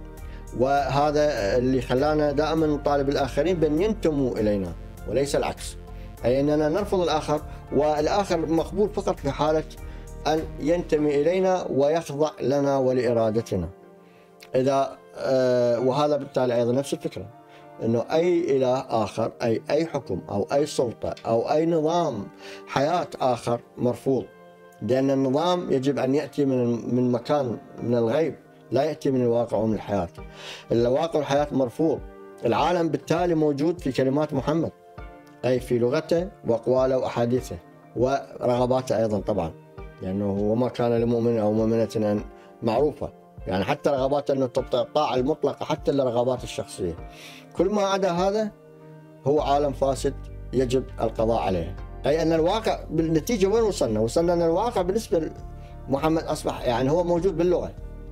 وهذا اللي خلانا دائما نطالب الآخرين بأن ينتموا إلينا وليس العكس، أي أننا نرفض الآخر، والآخر مقبول فقط في حالة أن ينتمي إلينا ويخضع لنا ولإرادتنا. إذا آه وهذا بالتالي أيضا نفس الفكرة، أنه أي إله آخر، أي أي حكم أو أي سلطة أو أي نظام حياة آخر مرفوض، لأن النظام يجب أن يأتي من من مكان من الغيب، لا يأتي من الواقع ومن الحياة. الواقع والحياة مرفوض. العالم بالتالي موجود في كلمات محمد، أي في لغته وأقواله وأحاديثه ورغباته أيضا طبعا، لأنه وما كان لمؤمن أو مؤمنة أن معروفة، يعني حتى رغباته أنه الطاعة المطلقة حتى لرغبات الشخصية. كل ما عدا هذا هو عالم فاسد يجب القضاء عليه. أي أن الواقع بالنتيجة وين وصلنا؟ وصلنا أن الواقع بالنسبة لمحمد أصبح يعني هو موجود باللغة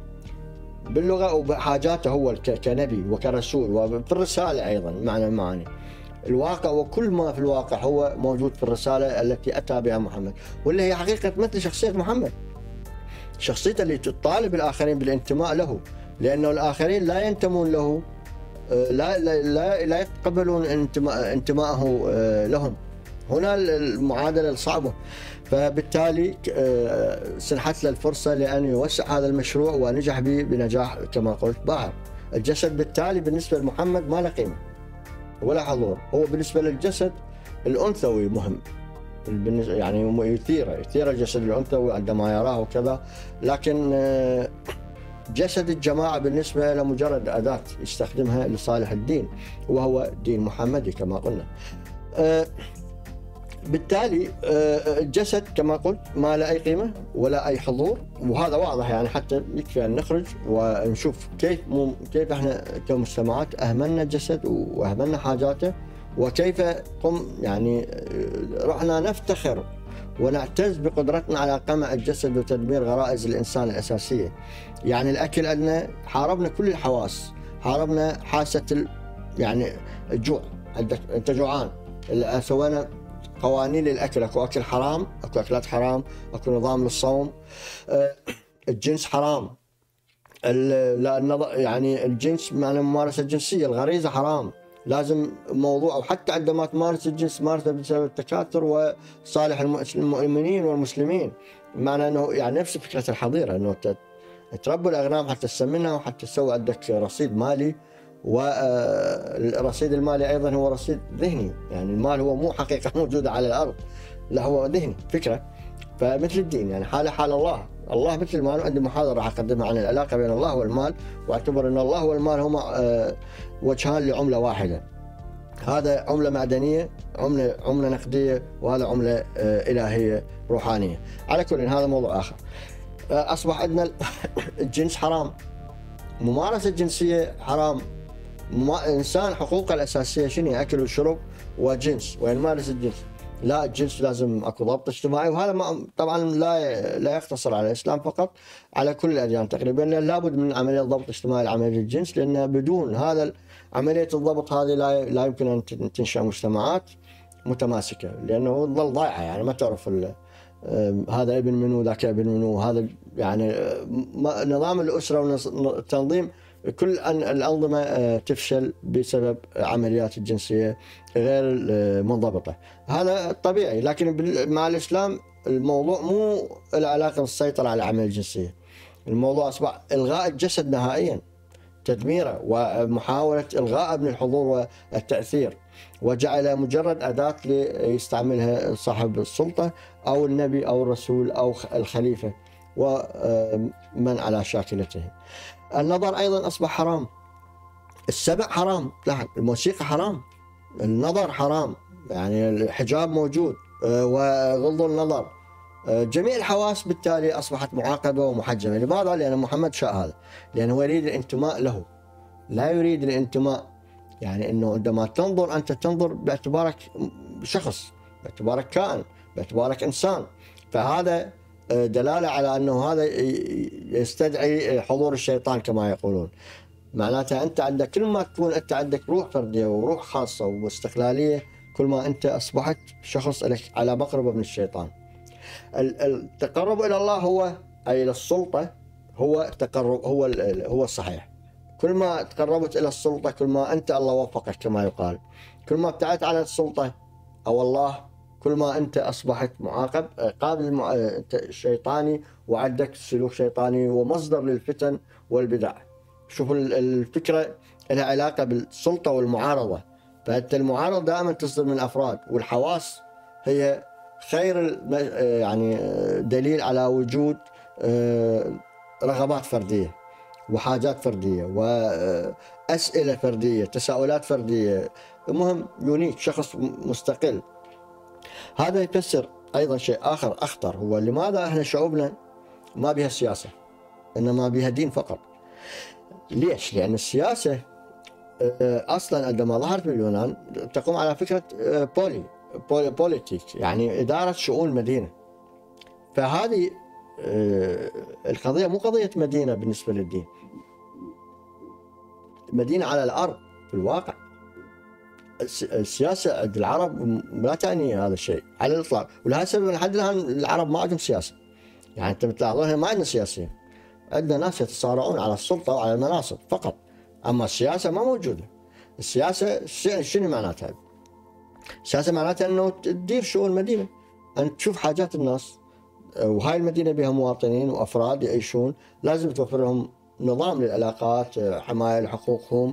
باللغة وبحاجاته هو كنبي وكرسول وفي الرسالة أيضا معنى المعاني. الواقع وكل ما في الواقع هو موجود في الرسالة التي أتى بها محمد، واللي هي حقيقة مثل شخصية محمد، شخصيته اللي تطالب الآخرين بالانتماء له، لأنه الآخرين لا ينتمون له، لا لا لا, لا يتقبلون انتماء انتماءه لهم. هنا المعادلة الصعبة. فبالتالي سنحت له الفرصة لأن يوسع هذا المشروع ونجح به بنجاح كما قلت باهر. الجسد بالتالي بالنسبة لمحمد ما له قيمة ولا حضور، هو بالنسبة للجسد الأنثوي مهم، يعني يثير يثير الجسد الأنثوي عندما يراه وكذا، لكن جسد الجماعة بالنسبة له مجرد أداة يستخدمها لصالح الدين، وهو دين محمدي كما قلنا. بالتالي الجسد كما قلت ما له أي قيمة ولا أي حضور، وهذا واضح يعني حتى يكفي أن نخرج ونشوف كيف كيف احنا كمجتمعات أهملنا الجسد وأهملنا حاجاته، وكيف قم يعني رحنا نفتخر ونعتز بقدرتنا على قمع الجسد وتدمير غرائز الإنسان الأساسية. يعني الأكل عندنا حاربنا كل الحواس، حاربنا حاسة يعني الجوع، أنت جوعان، سوينا قوانين للأكل، أكو أكل حرام، أكو أكلات حرام، أكو نظام للصوم، الجنس حرام، يعني الجنس معنى الممارسة الجنسية، الغريزة حرام، لازم موضوع، أو حتى عندما تمارس الجنس مارسه بسبب التكاثر وصالح المؤمنين والمسلمين، معنى أنه يعني نفس فكرة الحظيرة، أنه تربوا الأغنام حتى تسمنها وحتى تسوي عندك رصيد مالي، والرصيد المالي أيضا هو رصيد ذهني، يعني المال هو مو حقيقة موجودة على الأرض، لا هو ذهني فكرة. فمثل الدين يعني حالة حال الله، الله مثل المال. عندي محاضرة راح أقدمها عن العلاقة بين الله والمال، واعتبر أن الله والمال هما وجهان لعملة واحدة. هذا عملة معدنية، عملة عملة نقدية، وهذا عملة إلهية روحانية. على كل هذا موضوع آخر. أصبح عندنا الجنس حرام، ممارسة الجنسية حرام، إنسان حقوقه الأساسية شنو؟ أكل وشرب وجنس، ويمارس الجنس. لا الجنس لازم اكو ضبط اجتماعي، وهذا ما طبعا لا لا يقتصر على الاسلام فقط، على كل الاديان تقريبا، لان لابد من عمليه ضبط اجتماعي لعمليه الجنس، لان بدون هذا عمليه الضبط هذه لا لا يمكن ان تنشا مجتمعات متماسكه، لانه تظل ضايعه يعني ما تعرف هذا ابن منو ذاك ابن منو، هذا يعني نظام الاسره والتنظيم كل الأنظمة تفشل بسبب عمليات الجنسية غير منضبطة. هذا طبيعي، لكن مع الإسلام الموضوع مو العلاقة بالسيطرة على العملية الجنسية، الموضوع أصبح إلغاء الجسد نهائيا، تدميره ومحاولة إلغاء من الحضور والتأثير، وجعل مجرد أداة ليستعملها صاحب السلطة أو النبي أو الرسول أو الخليفة ومن على شاكلته. النظر أيضا أصبح حرام، السمع حرام، الموسيقى حرام، النظر حرام، يعني الحجاب موجود وغض النظر، جميع الحواس بالتالي أصبحت معاقبة ومحجمة. لماذا؟ لأن محمد شاء هذا، لأنه يريد الانتماء له، لا يريد الانتماء، يعني أنه عندما تنظر أنت تنظر باعتبارك شخص، باعتبارك كائن، باعتبارك إنسان، فهذا دلالة على أنه هذا يستدعي حضور الشيطان كما يقولون. معناتها أنت عندك كل ما تكون أنت عندك روح فردية وروح خاصة واستقلالية، كل ما أنت أصبحت شخص على مقربة من الشيطان. التقرب إلى الله هو أي إلى السلطة هو تقرب، هو هو الصحيح. كل ما تقربت إلى السلطة كل ما أنت الله وفقك كما يقال، كل ما ابتعدت عن السلطة أو الله كل ما أنت أصبحت معاقب قابل شيطاني، وعندك سلوك شيطاني ومصدر للفتن والبدع. شوفوا الفكرة لها علاقة بالسلطة والمعارضة، فأنت المعارضة دائما تصدر من الأفراد، والحواس هي خير يعني دليل على وجود رغبات فردية وحاجات فردية وأسئلة فردية، تساؤلات فردية، المهم يونيك، شخص مستقل. هذا يفسر أيضا شيء آخر أخطر، هو لماذا احنا شعوبنا ما بها سياسة إنما بها دين فقط. ليش؟ لأن السياسة أصلا عندما ظهرت باليونان تقوم على فكرة بولي بوليتيك، يعني إدارة شؤون المدينة. فهذه القضية مو قضية مدينة بالنسبة للدين، مدينة على الأرض في الواقع. السياسة عند العرب لا تعني هذا الشيء على الإطلاق، ولهذا السبب لحد الآن العرب ما عندهم سياسة. يعني أنت بتلاحظون ما عندنا سياسيين، عندنا ناس يتصارعون على السلطة وعلى المناصب فقط، أما السياسة ما موجودة. السياسة شنو معناتها؟ السياسة معناتها أنه تدير شؤون المدينة، أن تشوف حاجات الناس، وهاي المدينة بها مواطنين وأفراد يعيشون، لازم توفر لهم نظام للعلاقات، حماية لحقوقهم،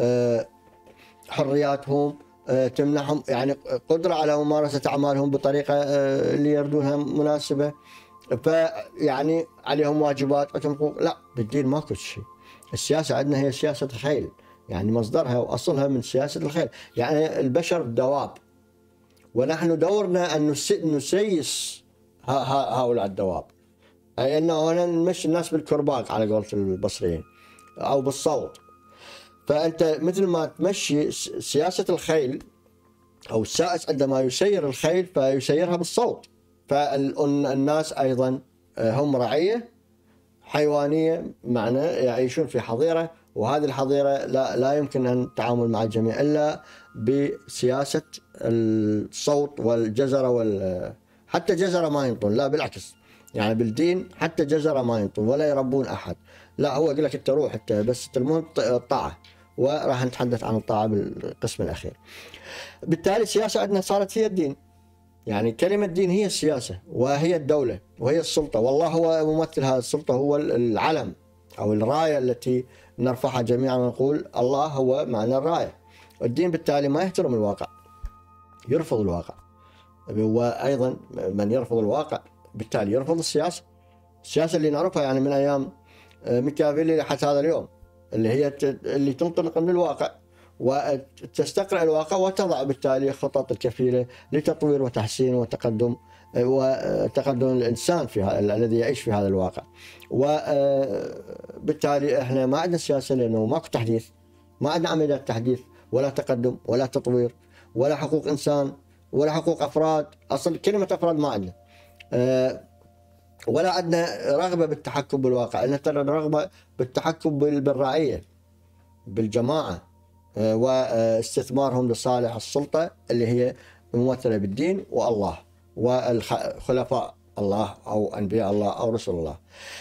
حرياتهم، تمنحهم يعني قدرة على ممارسة أعمالهم بطريقة اللي يردونها مناسبة، فيعني عليهم واجبات عندهم حقوق. لا، بالدين ماكو شيء. السياسة عندنا هي سياسة الخيل، يعني مصدرها وأصلها من سياسة الخيل، يعني البشر دواب، ونحن دورنا أن نسيس هؤلاء الدواب، أي أنه نمشي الناس بالكرباج على قولة البصريين أو بالصوت. فأنت مثل ما تمشي سياسة الخيل أو السائس عندما يسير الخيل فيسيرها بالصوت، فالناس أيضا هم رعية حيوانية، معنى يعيشون في حظيرة، وهذه الحظيرة لا, لا يمكن أن التعامل مع الجميع إلا بسياسة الصوت والجزرة وال حتى جزرة ما ينطون، لا بالعكس، يعني بالدين حتى جزرة ما ينطون ولا يربون أحد، لا هو يقول لك أنت روح أنت بس المهم الطاعة، وراح نتحدث عن الطاعة بالقسم الأخير. بالتالي السياسة عندنا صارت هي الدين، يعني كلمة دين هي السياسة وهي الدولة وهي السلطة، والله هو ممثل هذه السلطة، هو العلم أو الراية التي نرفعها جميعا ونقول الله هو معنى الراية. الدين بالتالي ما يحترم الواقع، يرفض الواقع، وأيضا من يرفض الواقع بالتالي يرفض السياسة. السياسة اللي نعرفها يعني من أيام ميكافيلي لحتى هذا اليوم، اللي هي اللي تنطلق من الواقع وتستقرأ الواقع وتضع بالتالي خطط الكفيلة لتطوير وتحسين وتقدم وتقدم الإنسان في الذي يعيش في هذا الواقع. وبالتالي احنا ما عندنا سياسة لأنه ماكو تحديث، ما عندنا عمليات تحديث ولا تقدم ولا تطوير ولا حقوق إنسان ولا حقوق افراد، اصلا كلمه افراد ما عندنا، أه ولا عندنا رغبه بالتحكم بالواقع، عندنا ترى رغبه بالتحكم بالرعيه بالجماعه، أه واستثمارهم لصالح السلطه اللي هي ممثله بالدين والله والخلفاء الله او انبياء الله او رسل الله.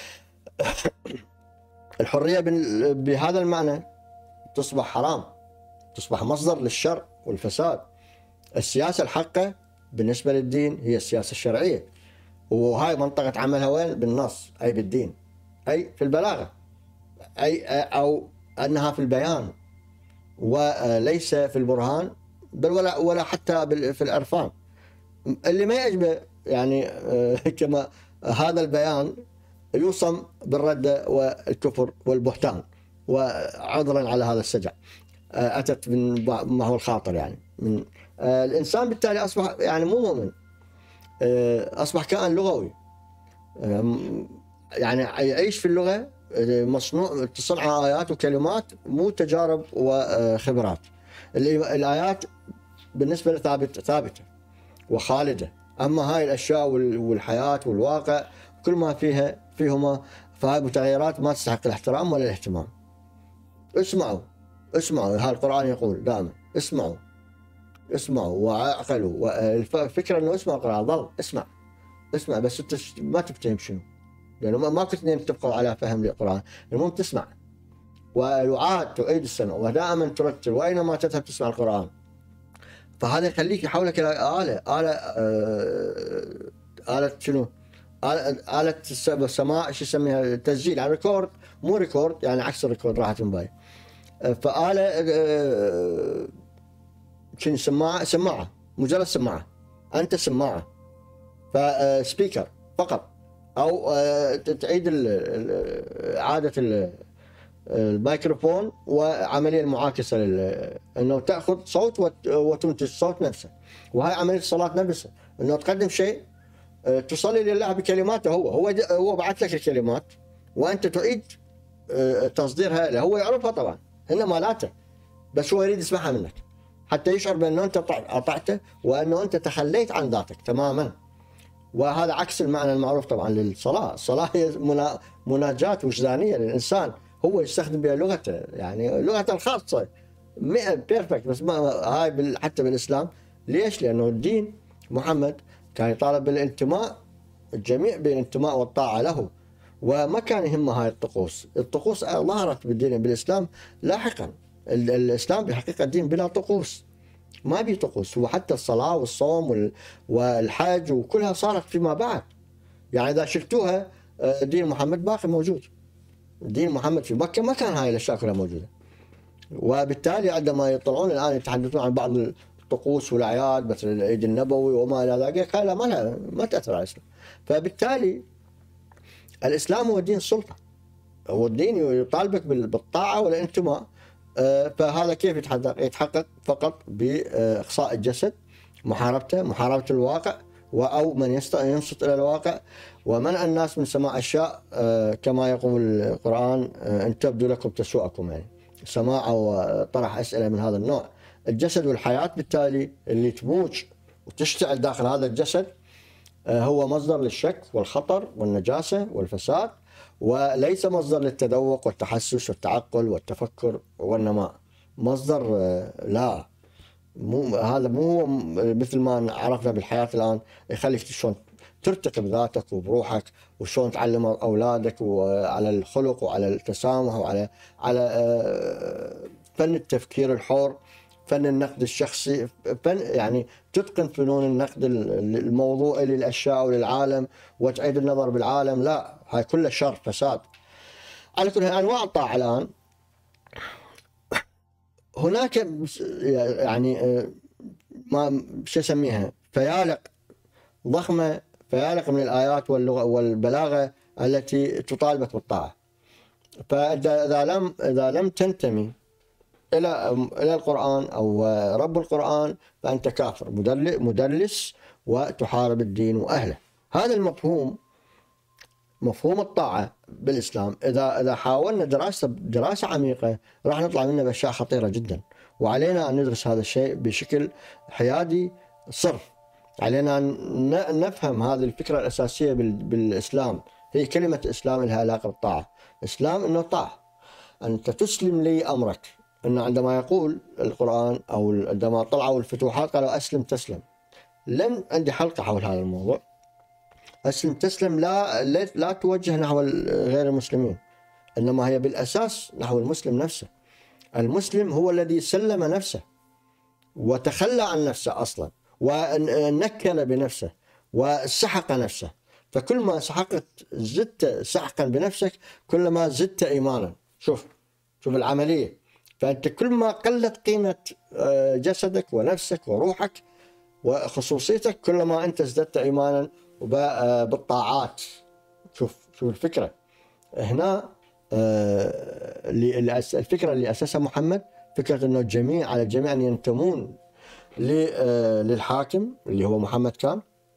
الحريه بهذا المعنى تصبح حرام، تصبح مصدر للشر والفساد. السياسة الحقة بالنسبة للدين هي السياسة الشرعية، وهاي منطقة عملها وين؟ بالنص، أي بالدين، أي في البلاغة، أي أو أنها في البيان وليس في البرهان، بل ولا ولا حتى في العرفان. اللي ما يعجبه يعني كما هذا البيان يوصم بالردة والكفر والبهتان، وعذرا على هذا السجع أتت من ما هو الخاطر يعني من الإنسان. بالتالي أصبح يعني مو مؤمن، أصبح كائن لغوي، يعني يعيش في اللغة مصنوع تصنع آيات وكلمات مو تجارب وخبرات. الآيات بالنسبة له ثابتة ثابتة وخالدة، أما هاي الأشياء والحياة والواقع كل ما فيها فيهما فهاي متغيرات ما تستحق الاحترام ولا الاهتمام. اسمعوا اسمعوا، هذا القرآن يقول دائما اسمعوا اسمعوا وعقلوا، والفكرة انه اسمع القرآن، ظل اسمع اسمع بس انت ما تفتهم شنو، لانه ما كنت اثنين اتفقوا على فهم القرآن، المهم تسمع ويعاد تعيد السمع ودائما ترتل واينما تذهب تسمع القرآن. فهذا يخليك حولك آلة آلة آلة شنو؟ آلة آلة السماع، شو يسميها؟ تسجيل، يعني ريكورد، مو ريكورد يعني عكس الريكورد راحت موبايل. فآلة شنو؟ سماعة، سماعة مجرد سماعة، أنت سماعة، فسبيكر فقط، أو تعيد إعادة الميكروفون وعملية المعاكسة أنه تأخذ صوت وتنتج صوت نفسه. وهي عملية الصلاة نفسها، أنه تقدم شيء تصلي لله بكلماته، هو هو هو بعث لك الكلمات وأنت تعيد تصديرها له، هو يعرفها طبعا، هن مالاته، بس هو يريد يسمعها منك حتى يشعر بأنه أنت أطعته وأنه أنت تخليت عن ذاتك تماما. وهذا عكس المعنى المعروف طبعا للصلاة. الصلاة هي مناجاة وجدانية للإنسان، هو يستخدم بها لغته، يعني لغته الخاصة مئة بيرفكت، بس ما هاي حتى بالإسلام. ليش؟ لأنه الدين محمد كان يطالب بالانتماء، الجميع بالانتماء والطاعة له، وما كان يهمه هاي الطقوس. الطقوس ظهرت بالدين بالإسلام لاحقا. الإسلام بالحقيقة دين بلا طقوس، ما بي طقوس، هو حتى الصلاة والصوم والحج وكلها صارت فيما بعد. يعني إذا شلتوها دين محمد باقي موجود، دين محمد في مكة ما كان هاي الأشياء كلها موجودة. وبالتالي عندما يطلعون الآن يتحدثون عن بعض الطقوس والأعياد مثل العيد النبوي وما إلى ذلك، هذا ما ما تأثر على الإسلام. فبالتالي الإسلام هو دين السلطة، هو الدين يطالبك بالطاعة والانتماء. فهذا كيف يتحقق؟ يتحقق فقط بإقصاء الجسد، محاربته، محاربة الواقع، أو من ينصت إلى الواقع، ومنع الناس من سماع أشياء كما يقول القرآن إن تبدو لكم تسوءكم، يعني سماع وطرح أسئلة من هذا النوع. الجسد والحياة بالتالي اللي تموج وتشتعل داخل هذا الجسد هو مصدر للشك والخطر والنجاسة والفساد، وليس مصدر للتذوق والتحسس والتعقل والتفكر والنماء. مصدر لا، مو هذا مو مثل ما عرفنا بالحياة الآن يخليك شلون ترتقي بذاتك وبروحك، وشلون تعلم أولادك وعلى الخلق وعلى التسامح وعلى على فن التفكير الحر، فن النقد الشخصي، فن يعني تتقن فنون النقد الموضوعي للأشياء وللعالم وتعيد النظر بالعالم. لا، هاي كلها شر فساد. على كل أنواع الطاعة الآن هناك يعني ما شو اسميها فيالق ضخمة، فيالق من الآيات واللغة والبلاغة التي تطالبك بالطاعة. فإذا لم إذا لم تنتمي إلى إلى القرآن أو رب القرآن فأنت كافر مدلس وتحارب الدين وأهله. هذا المفهوم، مفهوم الطاعة بالإسلام، إذا إذا حاولنا دراسة دراسة عميقة راح نطلع منه بأشياء خطيرة جدا، وعلينا أن ندرس هذا الشيء بشكل حيادي صرف. علينا أن نفهم هذه الفكرة الأساسية بالإسلام. هي كلمة إسلام لها علاقة بالطاعة. إسلام إنه طاعة، أنت تسلم لي أمرك. إنه عندما يقول القرآن أو عندما طلعوا الفتوحات قالوا أسلم تسلم. لن عندي حلقة حول هذا الموضوع. أسلم تسلم لا لا توجه نحو غير المسلمين، إنما هي بالأساس نحو المسلم نفسه. المسلم هو الذي سلم نفسه وتخلى عن نفسه أصلا، ونكل بنفسه وسحق نفسه. فكل ما سحقت زدت سحقا بنفسك كلما زدت إيمانا. شوف شوف العملية. فأنت كل ما قلت قيمة جسدك ونفسك وروحك وخصوصيتك كلما أنت ازددت إيمانا بالطاعات. شوف شوف الفكرة هنا. الفكرة اللي أسسها محمد فكرة أنه الجميع على الجميع أن ينتمون للحاكم اللي هو محمد كان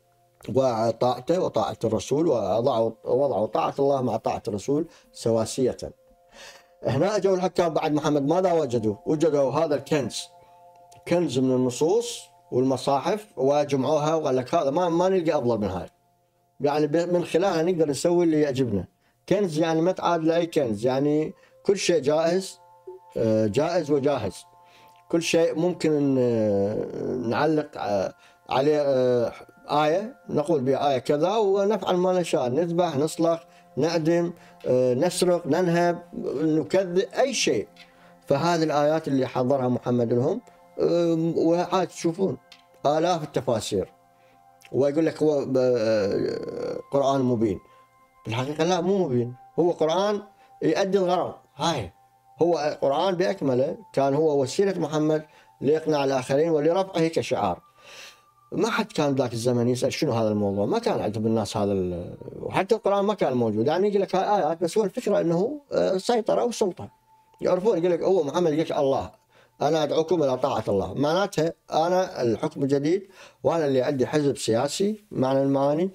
وطاعته وطاعة الرسول، ووضعوا وضعوا طاعة الله مع طاعة الرسول سواسية. هنا أجوا الحكام بعد محمد ماذا وجدوا؟ وجدوا هذا الكنز، كنز من النصوص والمصاحف، وجمعوها وقال لك هذا ما ما نلقى أفضل من هاي، يعني من خلالها نقدر نسوي اللي يعجبنا. كنز يعني ما تعاد لأي كنز، يعني كل شيء جائز جائز وجاهز. كل شيء ممكن نعلق عليه آية نقول بها آية كذا ونفعل ما نشاء، نذبح نصلخ نعدم نسرق ننهب نكذب أي شيء. فهذه الآيات اللي حضرها محمد لهم وعاد تشوفون آلاف التفاسير، ويقول لك هو قرآن مبين. بالحقيقة لا، مو مبين، هو قرآن يؤدي الغرض. هاي هو قرآن بأكمله كان هو وسيلة محمد لإقناع الآخرين ولرفعه كشعار. ما حد كان ذاك الزمن يسأل شنو هذا الموضوع، ما كان عندهم الناس هذا، وحتى القرآن ما كان موجود. يعني يقول لك هاي آيات بس، هو الفكرة أنه سيطرة وسلطة يعرفون. يقول لك هو محمد يقول لك الله أنا أدعوكم إلى طاعة الله، معناتها أنا الحكم جديد وأنا اللي عندي حزب سياسي معنى المعاني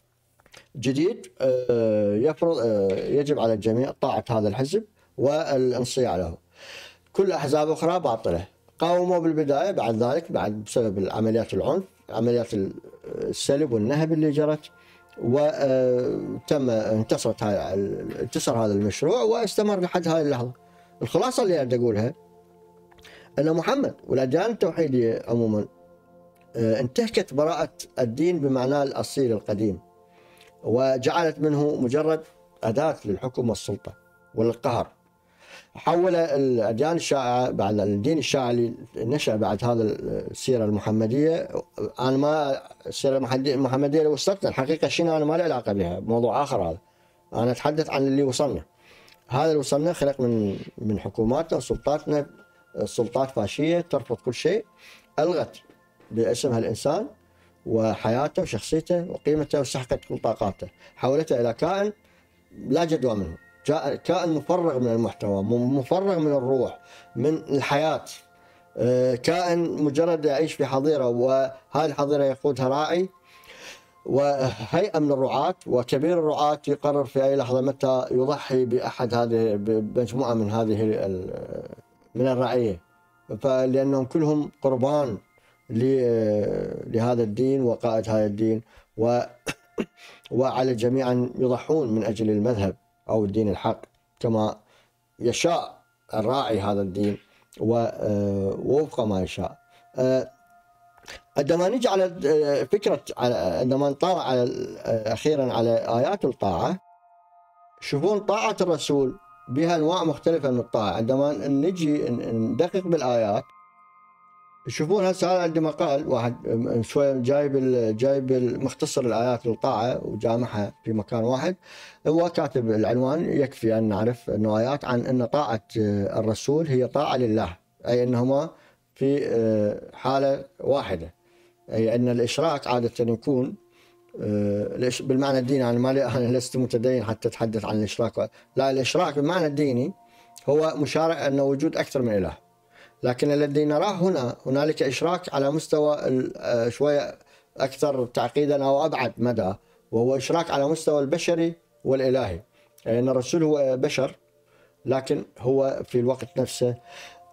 جديد يفرض يجب على الجميع طاعة هذا الحزب والانصياع له. كل أحزاب أخرى باطلة. قاوموا بالبداية، بعد ذلك بعد بسبب العمليات العنف عمليات السلب والنهب اللي جرت، وتم انتصرت انتصر هذا المشروع واستمر لحد هذه اللحظة. الخلاصة اللي أريد أقولها أن محمد والأديان التوحيدية عموما انتهكت براءة الدين بمعناه الأصيل القديم، وجعلت منه مجرد أداة للحكم والسلطة والقهر. حول الأديان الشائعة بعد الدين الشائع اللي نشأ بعد هذا السيرة المحمدية. أنا ما السيرة المحمدية اللي وصلتنا الحقيقة شنو أنا ما لي علاقة بها، موضوع آخر هذا. أنا أتحدث عن اللي وصلنا. هذا اللي وصلنا خلق من من حكوماتنا وسلطاتنا، سلطات فاشية ترفض كل شيء، ألغت باسمها الإنسان وحياته وشخصيته وقيمته وسحقت كل طاقاته، حولته إلى كائن لا جدوى منه، كائن مفرغ من المحتوى، مفرغ من الروح، من الحياة، كائن مجرد يعيش في حظيرة، وهذه الحظيرة يقودها راعي وهيئة من الرعاة، وكبير الرعاة يقرر في أي لحظة متى يضحي بأحد هذه بمجموعة من هذه من الرعية، فلأنهم كلهم قربان لهذا الدين وقائد هذا الدين، و وعلى الجميع أن يضحون من أجل المذهب أو الدين الحق كما يشاء الراعي هذا الدين ووفق ما يشاء. عندما نجي على فكرة عندما نطالع على أخيرا على آيات الطاعة، شوفون طاعة الرسول بها أنواع مختلفة من الطاعة. عندما نجي ندقق بالآيات شوفون هسه عندما قال واحد شوية جايب جايب مختصر الآيات للطاعة وجامعها في مكان واحد، هو كاتب العنوان يكفي أن نعرف أنه آيات عن أن طاعة الرسول هي طاعة لله، أي أنهما في حالة واحدة، أي أن الإشراك عادة يكون بالمعنى الديني. يعني ما أنا لست متدين حتى أتحدث عن الإشراك، لا، الإشراك بالمعنى الديني هو مشارك أنه وجود أكثر من إله، لكن الذي نراه هنا هنالك إشراك على مستوى شوية أكثر تعقيدا أو أبعد مدى، وهو إشراك على مستوى البشري والإلهي. يعني الرسول هو بشر لكن هو في الوقت نفسه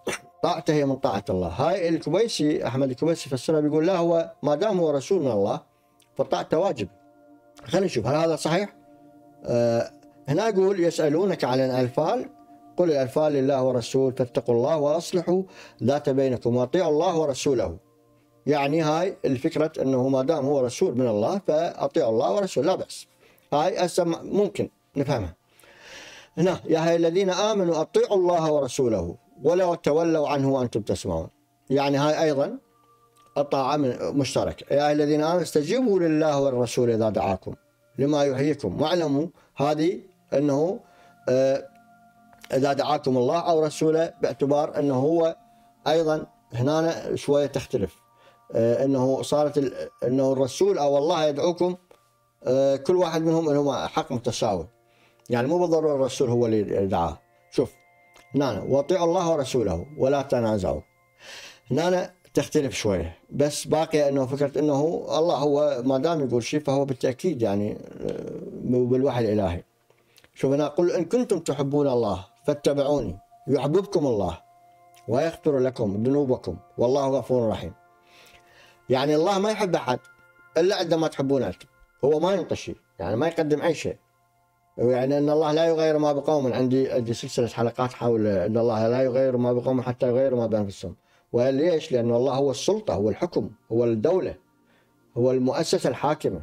طاعته هي من طاعة الله. هاي الكويسي أحمد الكويسي فسرها بيقول لا، هو ما دام هو رسول من الله فطاعته واجب. خلينا نشوف هل هذا صحيح. آه هنا يقول يسألونك عن الأنفال قل الأنفال لله ورسول فاتقوا الله وأصلحوا ذات بينكم وأطيعوا الله ورسوله. يعني هاي الفكرة أنه ما دام هو رسول من الله فأطيعوا الله ورسوله لا بأس. هاي أسمع ممكن نفهمها. هنا يا أيها الذين آمنوا أطيعوا الله ورسوله ولا تولوا عنه وأنتم تسمعون. يعني هاي أيضا الطاعة مشترك. يا أيها الذين آمنوا استجيبوا لله والرسول إذا دعاكم لما يحييكم واعلموا هذه أنه آه إذا دعاكم الله أو رسوله، باعتبار أنه هو أيضا هنا شوية تختلف. آه أنه صارت أنه الرسول أو الله يدعوكم، آه كل واحد منهم له حق متساوي. يعني مو بالضرورة الرسول هو اللي دعاه. شوف هنا واطيعوا الله ورسوله ولا تنازعوا، هنا تختلف شوية، بس باقي أنه فكرة أنه الله هو ما دام يقول شيء فهو بالتأكيد يعني بالوحي الإلهي. شوف هنا قل إن كنتم تحبون الله فاتبعوني يحببكم الله ويغفر لكم ذنوبكم والله غفور رحيم. يعني الله ما يحب أحد إلا عندما تحبونه أنتم. هو ما ينطي شيء، يعني ما يقدم أي شيء. يعني أن الله لا يغير ما بقوم. عندي عندي سلسلة حلقات حول أن الله لا يغير ما بقوم حتى يغيروا ما بأنفسهم. وليش؟ لأن الله هو السلطة، هو الحكم، هو الدولة، هو المؤسسة الحاكمة،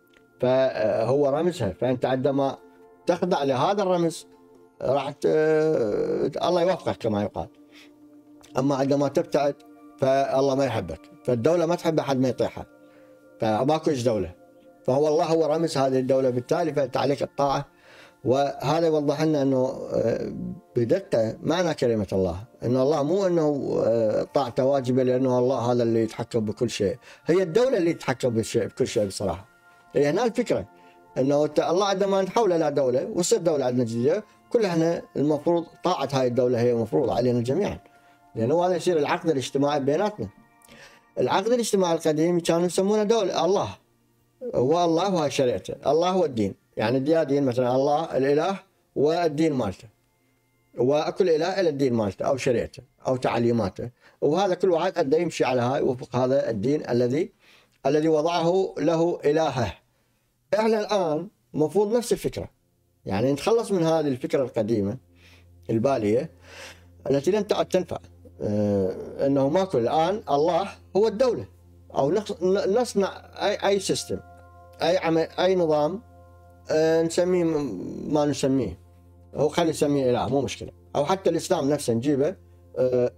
فهو رمزها. فأنت عندما تخضع لهذا الرمز راح الله يوفقك كما يقال. أما عندما تبتعد فالله ما يحبك. فالدولة ما تحب أحد ما يطيحها، فماكو إيش دولة. فهو الله هو رمز هذه الدولة، بالتالي فأنت عليك الطاعة. وهذا يوضح لنا أنه بدقة معنى كلمة الله، أن الله مو أنه طاعته واجبة لأنه الله هذا اللي يتحكم بكل شيء، هي الدولة اللي تتحكم بالشيء بكل شيء بصراحة. هي هنا الفكرة، أنه الله عندما نحول إلى دولة وتصير دولة عندنا جديدة، كل احنا المفروض طاعة هاي الدولة هي مفروضة علينا جميعا، لأنه هذا يصير العقد الاجتماعي بيناتنا. العقد الاجتماعي القديم كانوا يسمونه دولة الله، هو الله وهي شريعته، الله هو الدين. يعني الديانين مثلا الله الإله والدين مالته، وكل إله إلى الدين مالته أو شريعته أو تعليماته، وهذا كل واحد أدى يمشي على هاي وفق هذا الدين الذي الذي وضعه له إلهه. إحنا الآن مفروض نفس الفكرة، يعني نتخلص من هذه الفكرة القديمة البالية التي لم تعد تنفع. آه أنه ماكو الآن الله هو الدولة، أو نصنع أي أي سيستم، أي عمل، أي نظام، أه نسميه ما نسميه، هو خلي نسميه إله مو مشكلة. أو حتى الإسلام نفسه نجيبه أه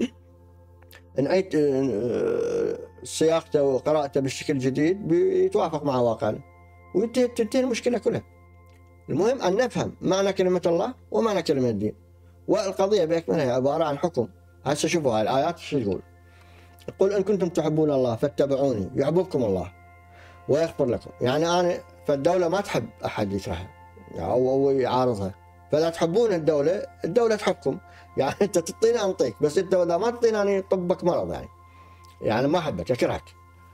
نعيد أه صياغته وقراءته بالشكل الجديد بيتوافق مع واقعنا وتنتهي المشكلة كلها. المهم أن نفهم معنى كلمة الله ومعنى كلمة الدين، والقضية بأكملها عبارة عن حكم. هسه شوفوا هاي الآيات شو تقول. قل إن كنتم تحبون الله فاتبعوني يحببكم الله ويغفر لكم. يعني أنا فالدولة ما تحب أحد يكرهها أو يعارضها، فلا تحبون الدولة الدولة تحبكم. يعني أنت تعطيني أنطيك، بس أنت إذا ما تعطيني أنا طبك مرض، يعني يعني ما أحبك أكرهك.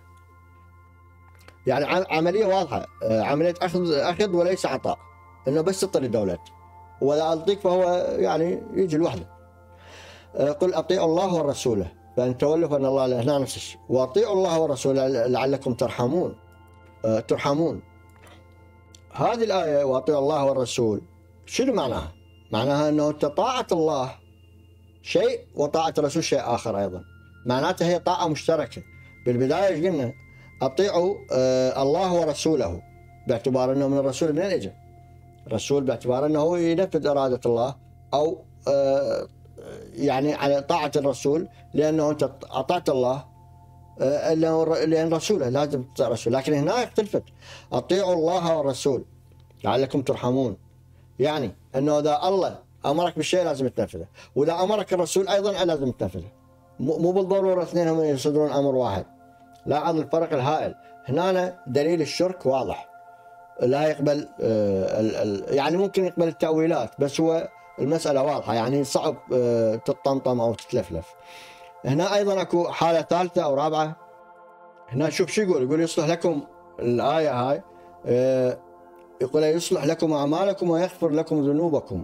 يعني عملية واضحة، عملية أخذ أخذ وليس عطاء، إنه بس تعطي الدولة ولا أعطيك فهو يعني يجي لوحده. قل أطيعوا الله ورسوله فإن تولوا فإن الله هنا نفس الشيء، وأطيعوا الله ورسوله لعلكم ترحمون ترحمون. هذه الآية وأطيعوا الله والرسول شنو معناها؟ معناها أنه طاعة الله شيء وطاعة الرسول شيء آخر أيضا. معناتها هي طاعة مشتركة. بالبداية قلنا أطيعوا آه الله ورسوله، باعتبار أنه من الرسول منين إجا؟ الرسول باعتبار أنه هو ينفذ إرادة الله، أو آه يعني على طاعة الرسول لأنه أنت أطعت الله آه لأن رسوله لازم تطيع رسول. لكن هنا اختلفت، أطيعوا الله والرسول لعلكم ترحمون. يعني أنه إذا الله أمرك بالشيء لازم تنفذه، وإذا أمرك الرسول أيضا لازم تنفذه. مو بالضرورة اثنينهم يصدرون أمر واحد. لاحظ الفرق الهائل. هنا دليل الشرك واضح، لا يقبل آه يعني ممكن يقبل التأويلات، بس هو المسألة واضحة، يعني صعب آه تطمطم أو تتلفلف. هنا أيضا أكو حالة ثالثة أو رابعة. هنا شوف شو يقول، يقول يصلح لكم الآية هاي آه يقول يصلح لكم أعمالكم ويغفر لكم ذنوبكم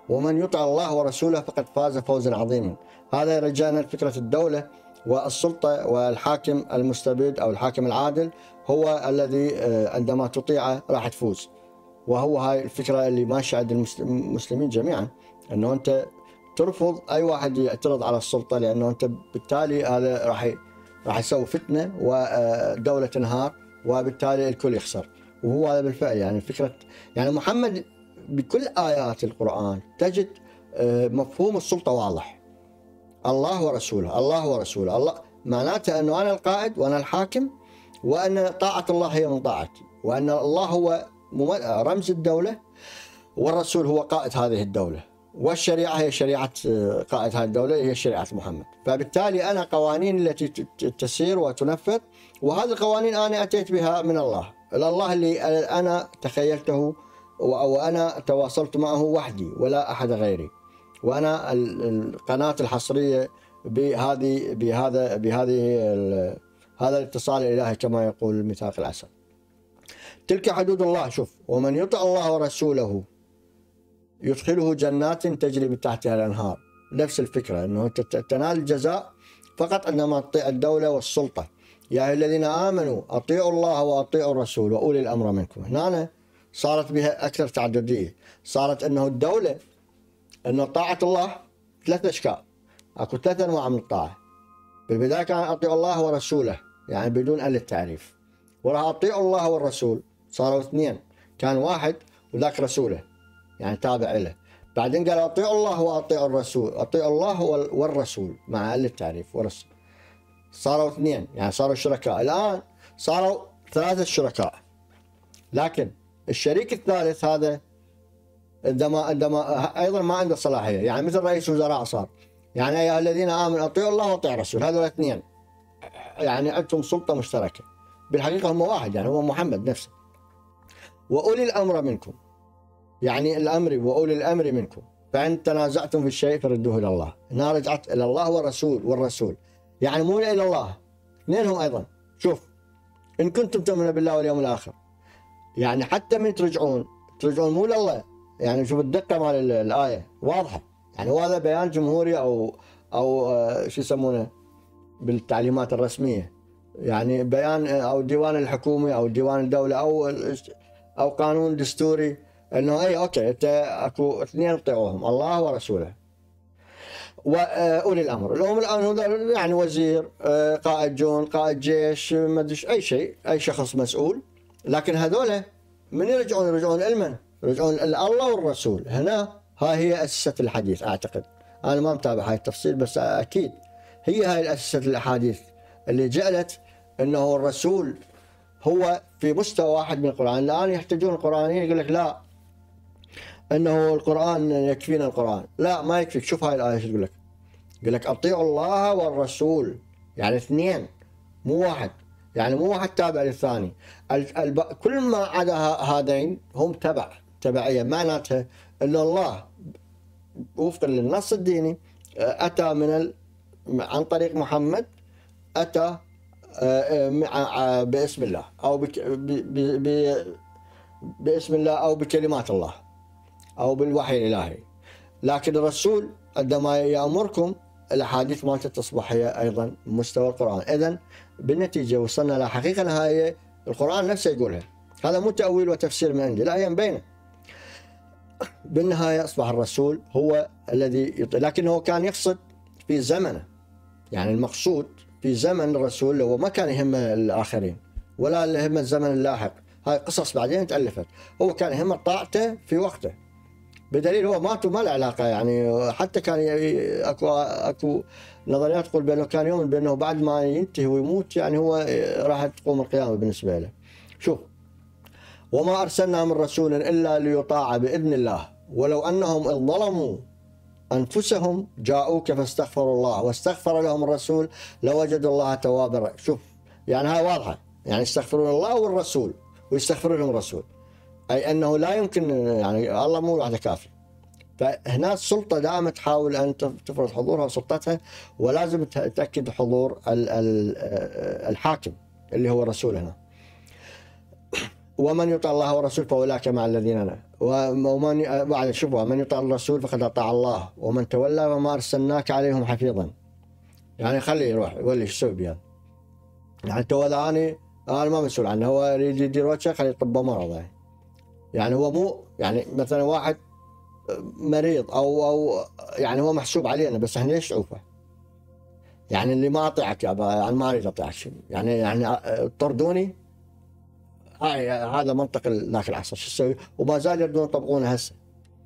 ومن يطع الله ورسوله فقد فاز فوزا عظيما. هذا رجعنا لفكرة الدولة والسلطة والحاكم المستبد أو الحاكم العادل هو الذي عندما تطيعه راح تفوز. وهو هاي الفكرة اللي ماشية عند المسلمين جميعا، أنه أنت ترفض أي واحد يعترض على السلطة، لأنه أنت بالتالي هذا راح راح يسوي فتنة ودولة تنهار وبالتالي الكل يخسر. وهو هذا بالفعل يعني فكرة. يعني محمد بكل آيات القرآن تجد مفهوم السلطة واضح، الله ورسوله الله ورسوله الله، معناته أنه أنا القائد وأنا الحاكم، وأن طاعة الله هي من طاعتي، وأن الله هو رمز الدولة والرسول هو قائد هذه الدولة، والشريعة هي شريعة قائد هذه الدولة هي شريعة محمد. فبالتالي أنا قوانين التي تسير وتنفذ، وهذه القوانين أنا أتيت بها من الله، الله اللي أنا تخيلته وأنا تواصلت معه وحدي ولا أحد غيري، وأنا القناة الحصرية بهذه بهذا بهذه هذا الاتصال الإلهي كما يقول ميثاق العسل. تلك حدود الله. شوف، ومن يطع الله ورسوله يدخله جنات تجري من تحتها الأنهار. نفس الفكرة، أنه تنال الجزاء فقط عندما تطيع الدولة والسلطة. يا أيها الذين آمنوا أطيعوا الله وأطيعوا الرسول وأولي الأمر منكم. هنا صارت بها أكثر تعددية، صارت أنه الدولة أنه طاعة الله ثلاث أشكال، أكو ثلاث أنواع من الطاعة. بالبداية كان أطيعوا الله ورسوله يعني بدون أل التعريف، وراح أطيعوا الله والرسول صاروا اثنين، كان واحد وذاك رسوله يعني تابع له. بعدين قال أطيعوا الله وأطيعوا الرسول، أطيعوا الله والرسول مع أل التعريف والرسول، صاروا اثنين يعني صاروا شركاء. الآن صاروا ثلاثة شركاء، لكن الشريك الثالث هذا عندما عندما ايضا ما عنده صلاحيه، يعني مثل رئيس وزراء صار. يعني يا الذين امنوا اطيعوا الله واطيعوا الرسول، هذول الاثنين يعني عندهم سلطه مشتركه، بالحقيقه هم واحد يعني هو محمد نفسه. واولي الامر منكم، يعني الامر واولي الامر منكم، فان تنازعتم في الشيء فردوه الى الله. هنا رجعت الى الله والرسول والرسول، يعني مو الى الله، اثنينهم ايضا. شوف، ان كنتم تؤمنون بالله واليوم الاخر، يعني حتى من ترجعون ترجعون مو لله. يعني شوف الدقة مال الآية واضحة، يعني هذا بيان جمهوري أو أو شو يسمونه بالتعليمات الرسمية، يعني بيان أو ديوان الحكومي أو ديوان الدولة أو أو قانون دستوري، إنه أي أوكي أنت أكو اثنين اطيعوهم الله ورسوله. وأولي الأمر، الأمر الآن يعني وزير، قائد جون، قائد جيش، ما أدري أي شيء، أي شخص مسؤول. لكن هذولا من يرجعون يرجعون لمن؟ يرجعون الله والرسول. هنا ها هي أسسة الحديث أعتقد، أنا ما متابع هاي التفصيل بس أكيد هي هاي الأسسة الأحاديث اللي جعلت أنه الرسول هو في مستوى واحد من القرآن. الآن يحتاجون القرآنيين يقول لك لا أنه القرآن يكفينا القرآن، لا ما يكفيك. شوف هاي الآية شو تقول لك، يقول لك أطيعوا الله والرسول، يعني اثنين مو واحد، يعني مو واحد تابع للثاني. الب... كل ما عدا هذين هم تبع تبعية، معناتها أن الله وفقا للنص الديني أتى من ال... عن طريق محمد، أتى باسم الله أو بك... ب... ب... ب... باسم الله أو بكلمات الله أو بالوحي الإلهي. لكن الرسول عندما يأمركم الأحاديث مالته تصبح هي أيضا مستوى القرآن. إذن بالنتيجة وصلنا لحقيقة نهائية القرآن نفسه يقولها، هذا مو تأويل وتفسير من عندي، لا هي مبينة. بالنهاية أصبح الرسول هو الذي يط... لكنه كان يقصد في زمنه، يعني المقصود في زمن الرسول هو ما كان يهمه الآخرين ولا يهمه الزمن اللاحق، هاي قصص بعدين تألفت. هو كان يهمه طاعته في وقته، بدليل هو مات وما له علاقة. يعني حتى كان اكو اكو نظريات تقول بانه كان يؤمن بانه بعد ما ينتهي ويموت يعني هو راح تقوم القيامة بالنسبة له. شوف، وما أرسلنا من رسول إلا ليطاع بإذن الله ولو أنهم إذ ظلموا أنفسهم جاءوك فاستغفروا الله واستغفر لهم الرسول لوجدوا الله توابا رحيما. شوف يعني هاي واضحة، يعني يستغفرون الله والرسول ويستغفر لهم الرسول، أي أنه لا يمكن، يعني الله مو وحده كافي. فهنا السلطة دائما تحاول أن تفرض حضورها وسلطتها، ولازم تأكد حضور الحاكم اللي هو الرسول هنا. ومن يطع الله ورسوله فأولئك مع الذين ومن بعد شوفوا من يطع الرسول فقد اطاع الله ومن تولى وما ارسلناك عليهم حفيظا. يعني خليه يروح يولي ايش يسوي بيه. يعني تولاني انا ما مسؤول عنه، هو يريد يدير وجهه خليه يطبه مرض. يعني هو مو يعني مثلا واحد مريض او او يعني هو محسوب علينا بس احنا ليش نعوفه؟ يعني اللي ما اطيعك يا ابا يعني ما اريد اطيعك يعني يعني طردوني. هاي هذا منطق ذاك العصر شو تسوي؟ وما زال يردون يطبقونه هسه.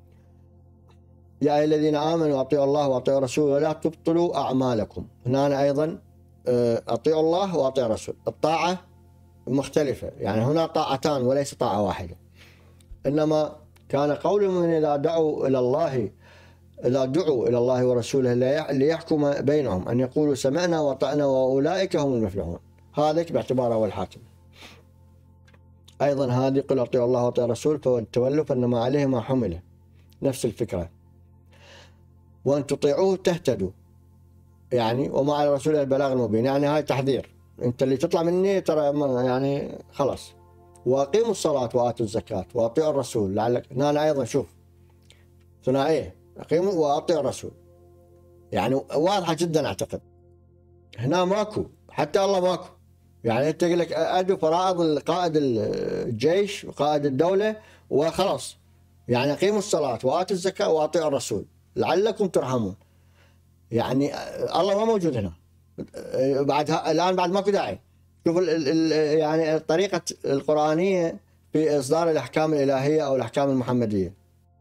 يا ايها الذين امنوا اطيعوا الله واطيعوا الرسول ولا تبطلوا اعمالكم. هنا ايضا اطيعوا الله واطيعوا الرسول، الطاعه مختلفه، يعني هنا طاعتان وليس طاعه واحده. انما كان قولهم من اذا دعوا الى الله اذا دعوا الى الله ورسوله ليحكم بينهم ان يقولوا سمعنا واطعنا واولئك هم المفلحون. هذاك باعتباره هو الحاكم. ايضا هذه قل اطيعوا الله واطيعوا الرسول فتولوا فانما عليه ما حمله، نفس الفكره. وان تطيعوه تهتدوا، يعني وما على الرسول البلاغ المبين، يعني هاي تحذير، انت اللي تطلع مني ترى يعني خلاص. واقيموا الصلاه واتوا الزكاه واطيعوا الرسول لعلك. هنا ايضا شوف ثنائيه، اقيموا واطيعوا الرسول، يعني واضحه جدا اعتقد. هنا ماكو، حتى الله ماكو. يعني انت تقول لك ادوا فرائض قائد الجيش وقائد الدوله وخلاص، يعني اقيموا الصلاه واتوا الزكاه واطيعوا الرسول لعلكم ترحمون. يعني الله ما موجود هنا بعد الان، بعد ماكو داعي. شوف ال ال يعني الطريقه القرانيه في اصدار الاحكام الالهيه او الاحكام المحمديه.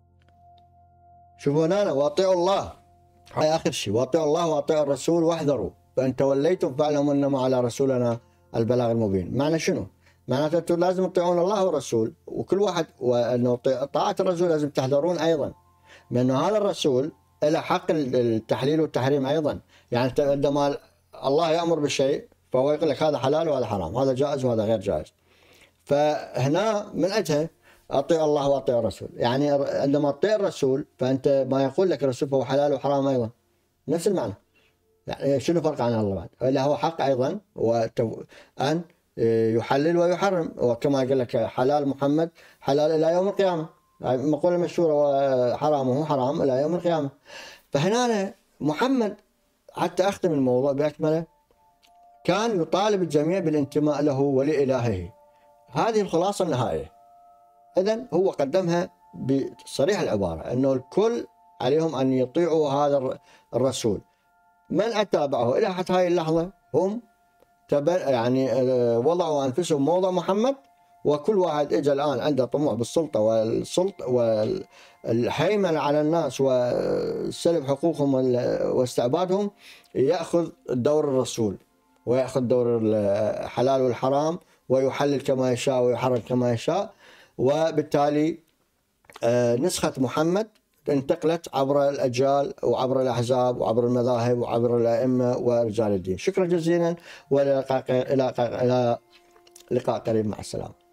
شوفوا هنا واطيعوا الله، هاي اخر شيء، واطيعوا الله واطيعوا الرسول واحذروا فان توليتم فاعلموا انما على رسولنا البلاغ المبين. معنى شنو؟ معناته انتم لازم تطيعون الله والرسول، وكل واحد وانه طاعه الرسول لازم تحذرون ايضا، لانه هذا الرسول له حق التحليل والتحريم ايضا. يعني عندما الله يامر بشيء فهو يقول لك هذا حلال وهذا حرام، هذا جائز وهذا غير جائز. فهنا من اجله اطيع الله واطيع الرسول، يعني عندما تطيع الرسول فانت ما يقول لك الرسول فهو حلال وحرام ايضا، نفس المعنى. يعني شنو فرق عن الله بعد؟ الا هو حق ايضا ان يحلل ويحرم، وكما قال لك حلال محمد حلال الى يوم القيامه، مقوله مشهوره وحرامه حرام الى يوم القيامه. فهنا محمد حتى اختم الموضوع باكمله كان يطالب الجميع بالانتماء له ولالهه. هذه الخلاصه النهائيه. اذا هو قدمها بصريح العباره انه الكل عليهم ان يطيعوا هذا الرسول. من اتابعه الى حتى هاي اللحظه هم يعني وضعوا انفسهم موضع محمد، وكل واحد اجى الان عنده طموح بالسلطه والسلطه والهيمنه على الناس وسلب حقوقهم واستعبادهم، ياخذ دور الرسول وياخذ دور الحلال والحرام ويحلل كما يشاء ويحرم كما يشاء. وبالتالي نسخه محمد انتقلت عبر الأجيال وعبر الأحزاب وعبر المذاهب وعبر الأئمة ورجال الدين. شكرا جزيلا، وإلى لقاء قريب، مع السلامة.